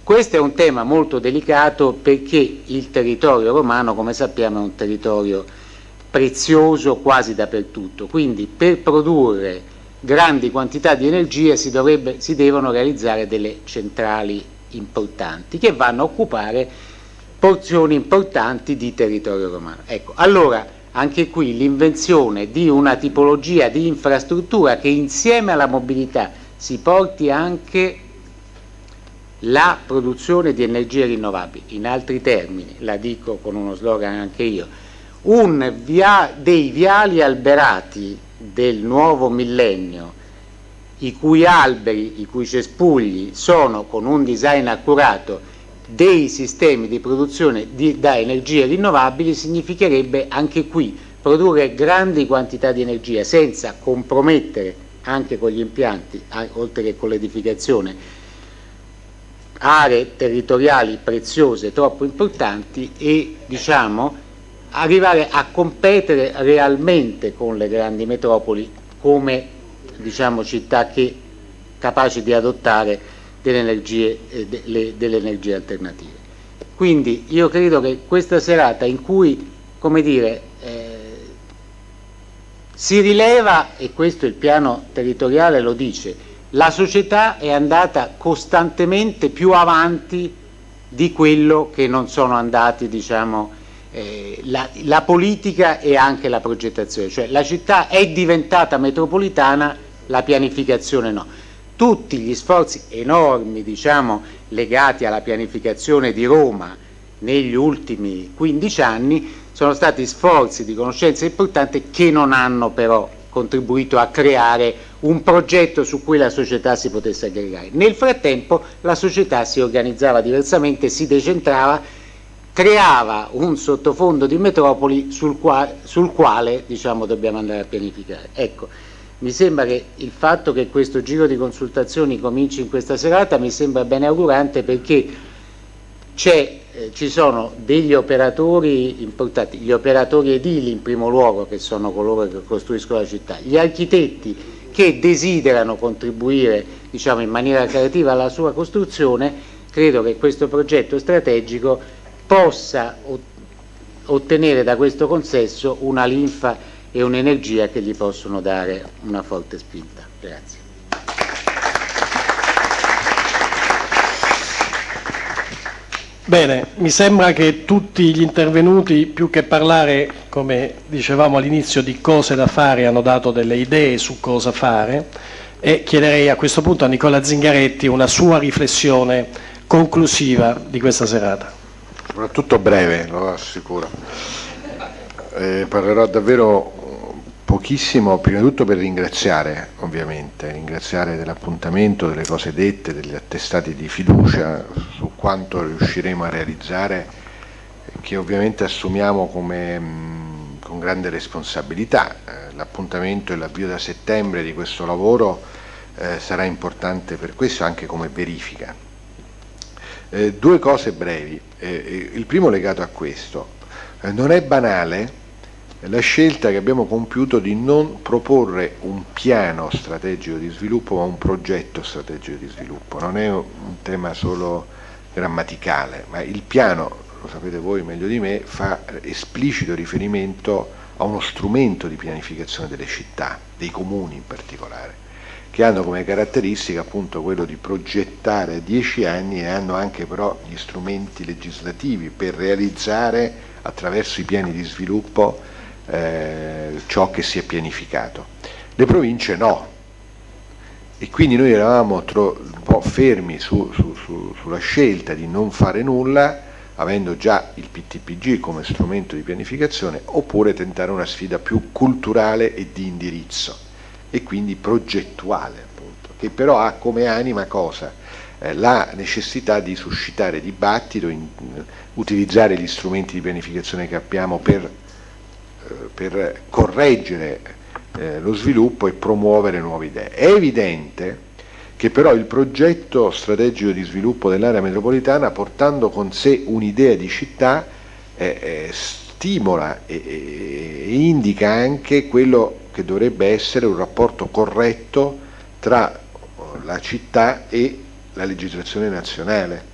Questo è un tema molto delicato perché il territorio romano, come sappiamo, è un territorio prezioso quasi dappertutto, quindi per produrre grandi quantità di energia si, dovrebbe, si devono realizzare delle centrali importanti che vanno a occupare porzioni importanti di territorio romano. Ecco, allora anche qui l'invenzione di una tipologia di infrastruttura che insieme alla mobilità si porti anche la produzione di energie rinnovabili, in altri termini, la dico con uno slogan anche io, un via, dei viali alberati del nuovo millennio, i cui alberi, i cui cespugli sono con un design accurato dei sistemi di produzione di, da energie rinnovabili, significherebbe anche qui produrre grandi quantità di energia senza compromettere anche con gli impianti, oltre che con l'edificazione, aree territoriali preziose troppo importanti e diciamo arrivare a competere realmente con le grandi metropoli come diciamo città che capaci di adottare delle energie, eh, delle, delle energie alternative. Quindi io credo che questa serata in cui, come dire, eh, si rileva, e questo il piano territoriale lo dice, la società è andata costantemente più avanti di quello che non sono andati, diciamo, eh, la, la politica e anche la progettazione, cioè la città è diventata metropolitana, la pianificazione no. Tutti gli sforzi enormi, diciamo, legati alla pianificazione di Roma negli ultimi quindici anni sono stati sforzi di conoscenza importanti che non hanno però contribuito a creare un progetto su cui la società si potesse aggregare. Nel frattempo la società si organizzava diversamente, si decentrava, creava un sottofondo di metropoli sul quale, sul quale diciamo, dobbiamo andare a pianificare. Ecco, mi sembra che il fatto che questo giro di consultazioni cominci in questa serata mi sembra ben augurante, perché c'è Eh, ci sono degli operatori importanti, gli operatori edili in primo luogo, che sono coloro che costruiscono la città, gli architetti che desiderano contribuire, diciamo, in maniera creativa alla sua costruzione. Credo che questo progetto strategico possa ottenere da questo consesso una linfa e un'energia che gli possono dare una forte spinta. Grazie. Bene, mi sembra che tutti gli intervenuti, più che parlare, come dicevamo all'inizio, di cose da fare, hanno dato delle idee su cosa fare, e chiederei a questo punto a Nicola Zingaretti una sua riflessione conclusiva di questa serata. Soprattutto breve, lo assicuro. Eh, parlerò davvero pochissimo, prima di tutto per ringraziare, ovviamente, ringraziare dell'appuntamento, delle cose dette, degli attestati di fiducia su quanto riusciremo a realizzare, che ovviamente assumiamo come, mh, con grande responsabilità. Eh, l'appuntamento e l'avvio da settembre di questo lavoro eh, sarà importante per questo, anche come verifica. Eh, due cose brevi. Eh, il primo legato a questo. Eh, non è banale la scelta che abbiamo compiuto di non proporre un piano strategico di sviluppo, ma un progetto strategico di sviluppo. Non è un tema solo grammaticale, ma il piano, lo sapete voi meglio di me, fa esplicito riferimento a uno strumento di pianificazione delle città, dei comuni in particolare, che hanno come caratteristica appunto quello di progettare a dieci anni e hanno anche però gli strumenti legislativi per realizzare attraverso i piani di sviluppo Eh, ciò che si è pianificato. Le province no, e quindi noi eravamo tro- un po' fermi su, su, su, sulla scelta di non fare nulla, avendo già il P T P G come strumento di pianificazione, oppure tentare una sfida più culturale e di indirizzo, e quindi progettuale, appunto, che però ha come anima cosa? Eh, la necessità di suscitare dibattito, in, utilizzare gli strumenti di pianificazione che abbiamo per per correggere eh, lo sviluppo e promuovere nuove idee. È evidente che però il progetto strategico di sviluppo dell'area metropolitana, portando con sé un'idea di città, eh, eh, stimola e, e, e indica anche quello che dovrebbe essere un rapporto corretto tra la città e la legislazione nazionale.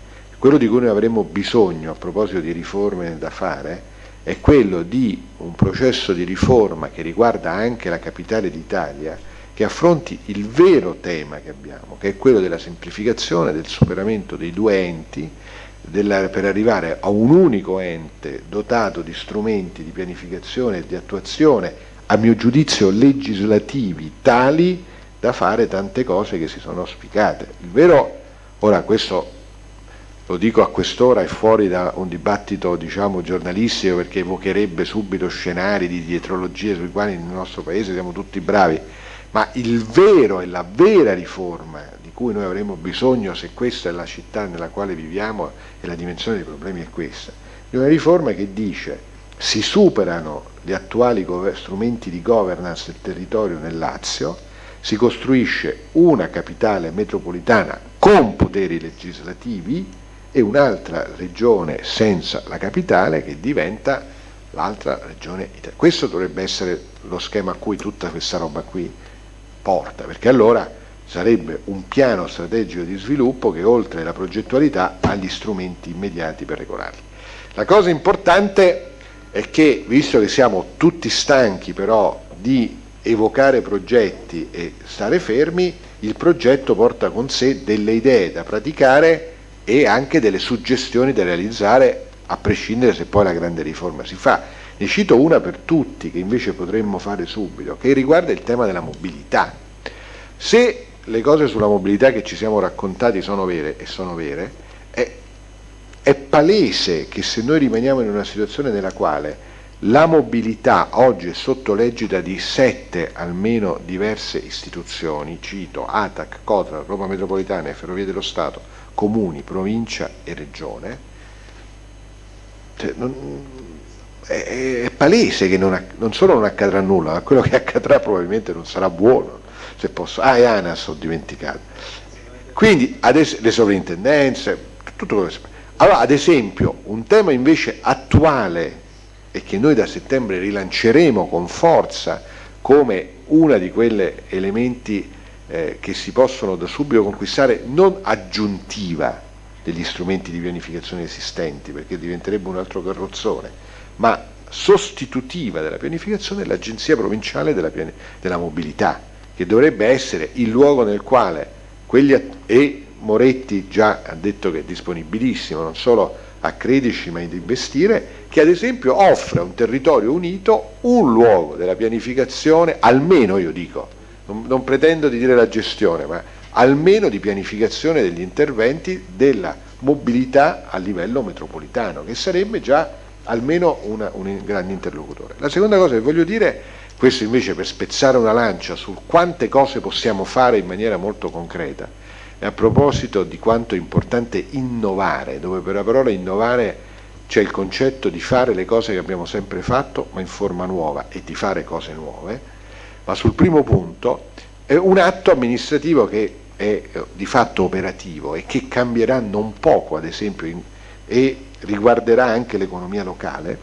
quello di cui noi avremmo bisogno a proposito di riforme da fare è quello di un processo di riforma che riguarda anche la capitale d'Italia, che affronti il vero tema che abbiamo, che è quello della semplificazione, del superamento dei due enti, della, per arrivare a un unico ente dotato di strumenti di pianificazione e di attuazione, a mio giudizio legislativi, tali da fare tante cose che si sono auspicate. Il vero, ora questo lo dico a quest'ora, è fuori da un dibattito diciamo giornalistico, perché evocherebbe subito scenari di dietrologie sui quali nel nostro paese siamo tutti bravi, ma il vero e la vera riforma di cui noi avremo bisogno, se questa è la città nella quale viviamo e la dimensione dei problemi è questa, è una riforma che dice si superano gli attuali strumenti di governance del territorio nel Lazio, si costruisce una capitale metropolitana con poteri legislativi e un'altra regione senza la capitale che diventa l'altra regione italiana. Questo dovrebbe essere lo schema a cui tutta questa roba qui porta, perché allora sarebbe un piano strategico di sviluppo che oltre la progettualità ha gli strumenti immediati per regolarli. La cosa importante è che, visto che siamo tutti stanchi però di evocare progetti e stare fermi, il progetto porta con sé delle idee da praticare e anche delle suggestioni da realizzare, a prescindere se poi la grande riforma si fa. Ne cito una per tutti che invece potremmo fare subito, che riguarda il tema della mobilità. Se le cose sulla mobilità che ci siamo raccontati sono vere, e sono vere, è, è palese che se noi rimaniamo in una situazione nella quale la mobilità oggi è sotto l'egida di sette almeno diverse istituzioni, cito A T A C, COTRA, Roma Metropolitana e Ferrovie dello Stato, comuni, provincia e regione, cioè, non, è, è palese che non, non solo non accadrà nulla, ma quello che accadrà probabilmente non sarà buono. Se posso, ah, e ANAS ho dimenticato. Quindi adesso, le sovrintendenze, tutto quello che si fa. Allora, ad esempio, un tema invece attuale e che noi da settembre rilanceremo con forza come uno di quegli elementi eh, che si possono da subito conquistare, non aggiuntiva degli strumenti di pianificazione esistenti, perché diventerebbe un altro carrozzone, ma sostitutiva della pianificazione, è l'Agenzia Provinciale della, piani- della Mobilità, che dovrebbe essere il luogo nel quale quegli att- e Moretti già ha detto che è disponibilissimo non solo a crederci ma ad investire, che ad esempio offre a un territorio unito un luogo della pianificazione, almeno io dico, non, non pretendo di dire la gestione, ma almeno di pianificazione degli interventi della mobilità a livello metropolitano, che sarebbe già almeno una, un grande interlocutore. La seconda cosa che voglio dire, questo invece per spezzare una lancia su quante cose possiamo fare in maniera molto concreta, e a proposito di quanto è importante innovare, dove per la parola innovare c'è il concetto di fare le cose che abbiamo sempre fatto ma in forma nuova e di fare cose nuove, ma sul primo punto è un atto amministrativo che è di fatto operativo e che cambierà non poco, ad esempio, in, e riguarderà anche l'economia locale,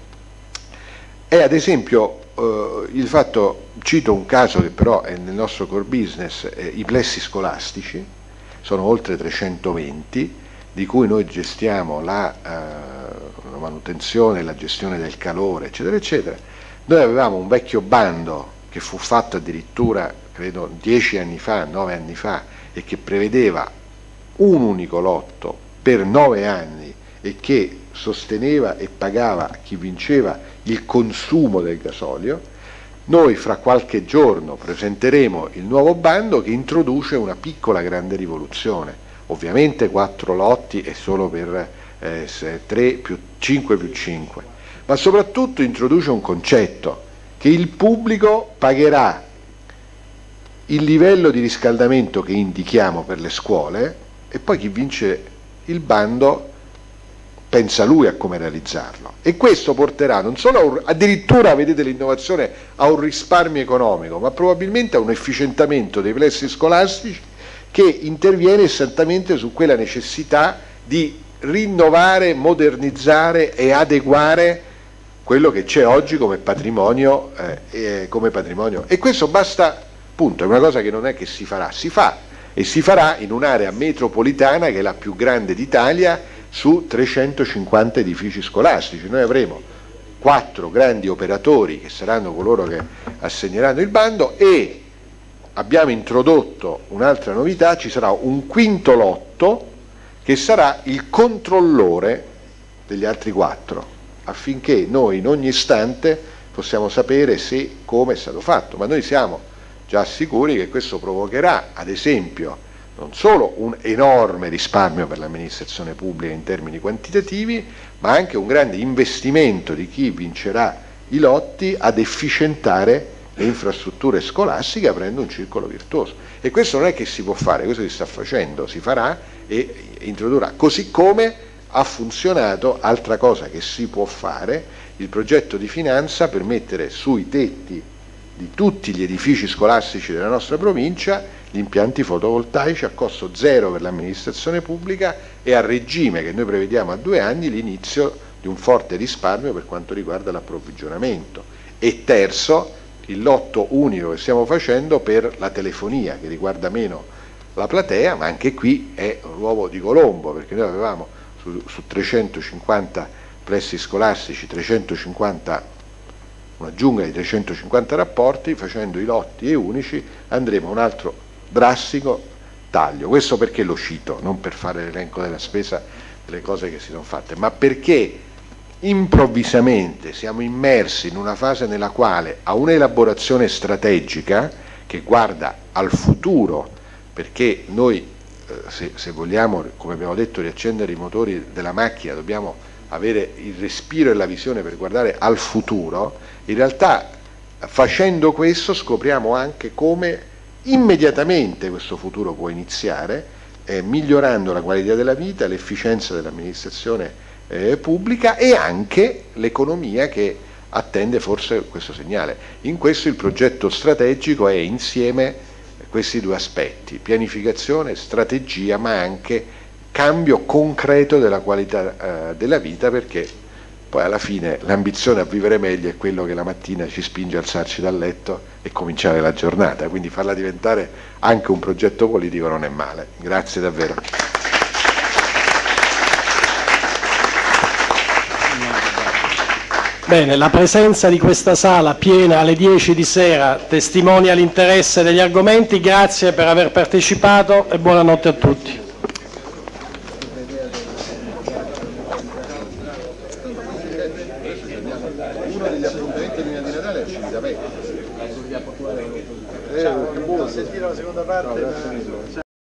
è ad esempio eh, il fatto, cito un caso che però è nel nostro core business, eh, i plessi scolastici, sono oltre trecentoventi, di cui noi gestiamo la, eh, la manutenzione, la gestione del calore, eccetera, eccetera. Noi avevamo un vecchio bando che fu fatto addirittura, credo, dieci anni fa, nove anni fa, e che prevedeva un unico lotto per nove anni e che sosteneva e pagava a chi vinceva il consumo del gasolio. Noi fra qualche giorno presenteremo il nuovo bando che introduce una piccola grande rivoluzione, ovviamente quattro lotti e solo per eh, tre più cinque più cinque, ma soprattutto introduce un concetto, che il pubblico pagherà il livello di riscaldamento che indichiamo per le scuole e poi chi vince il bando pensa lui a come realizzarlo, e questo porterà non solo a un, addirittura, vedete l'innovazione, a un risparmio economico, ma probabilmente a un efficientamento dei plessi scolastici che interviene esattamente su quella necessità di rinnovare, modernizzare e adeguare quello che c'è oggi come patrimonio, eh, come patrimonio. E questo basta, punto, è una cosa che non è che si farà, si fa e si farà in un'area metropolitana che è la più grande d'Italia su trecentocinquanta edifici scolastici. Noi avremo quattro grandi operatori che saranno coloro che assegneranno il bando e abbiamo introdotto un'altra novità: ci sarà un quinto lotto che sarà il controllore degli altri quattro, affinché noi in ogni istante possiamo sapere se, come è stato fatto. Ma noi siamo già sicuri che questo provocherà, ad esempio, non solo un enorme risparmio per l'amministrazione pubblica in termini quantitativi, ma anche un grande investimento di chi vincerà i lotti ad efficientare le infrastrutture scolastiche, aprendo un circolo virtuoso. E questo non è che si può fare, questo si sta facendo, si farà e introdurrà, così come ha funzionato, altra cosa che si può fare, il progetto di finanza per mettere sui tetti di tutti gli edifici scolastici della nostra provincia gli impianti fotovoltaici a costo zero per l'amministrazione pubblica e a regime, che noi prevediamo a due anni, l'inizio di un forte risparmio per quanto riguarda l'approvvigionamento. E terzo, il lotto unico che stiamo facendo per la telefonia, che riguarda meno la platea, ma anche qui è un uovo di Colombo, perché noi avevamo su, su trecentocinquanta plessi scolastici trecentocinquanta, una giungla di trecentocinquanta rapporti. Facendo i lotti e unici andremo a un altro drastico taglio. Questo perché lo cito? Non per fare l'elenco della spesa delle cose che si sono fatte, ma perché improvvisamente siamo immersi in una fase nella quale a un'elaborazione strategica che guarda al futuro, perché noi eh, se, se vogliamo, come abbiamo detto, riaccendere i motori della macchina, dobbiamo avere il respiro e la visione per guardare al futuro. In realtà, facendo questo, scopriamo anche come immediatamente questo futuro può iniziare, eh, migliorando la qualità della vita, l'efficienza dell'amministrazione eh, pubblica e anche l'economia che attende forse questo segnale. In questo il progetto strategico è insieme questi due aspetti: pianificazione, strategia, ma anche cambio concreto della qualità eh, della vita, perché poi alla fine l'ambizione a vivere meglio è quello che la mattina ci spinge a alzarci dal letto e cominciare la giornata, quindi farla diventare anche un progetto politico non è male. Grazie davvero. Bene, la presenza di questa sala piena alle dieci di sera testimonia l'interesse degli argomenti. Grazie per aver partecipato e buonanotte a tutti. Uno degli appuntamenti prima di Natale è Civitavecchia. Eh, che buono, sentire la seconda parte.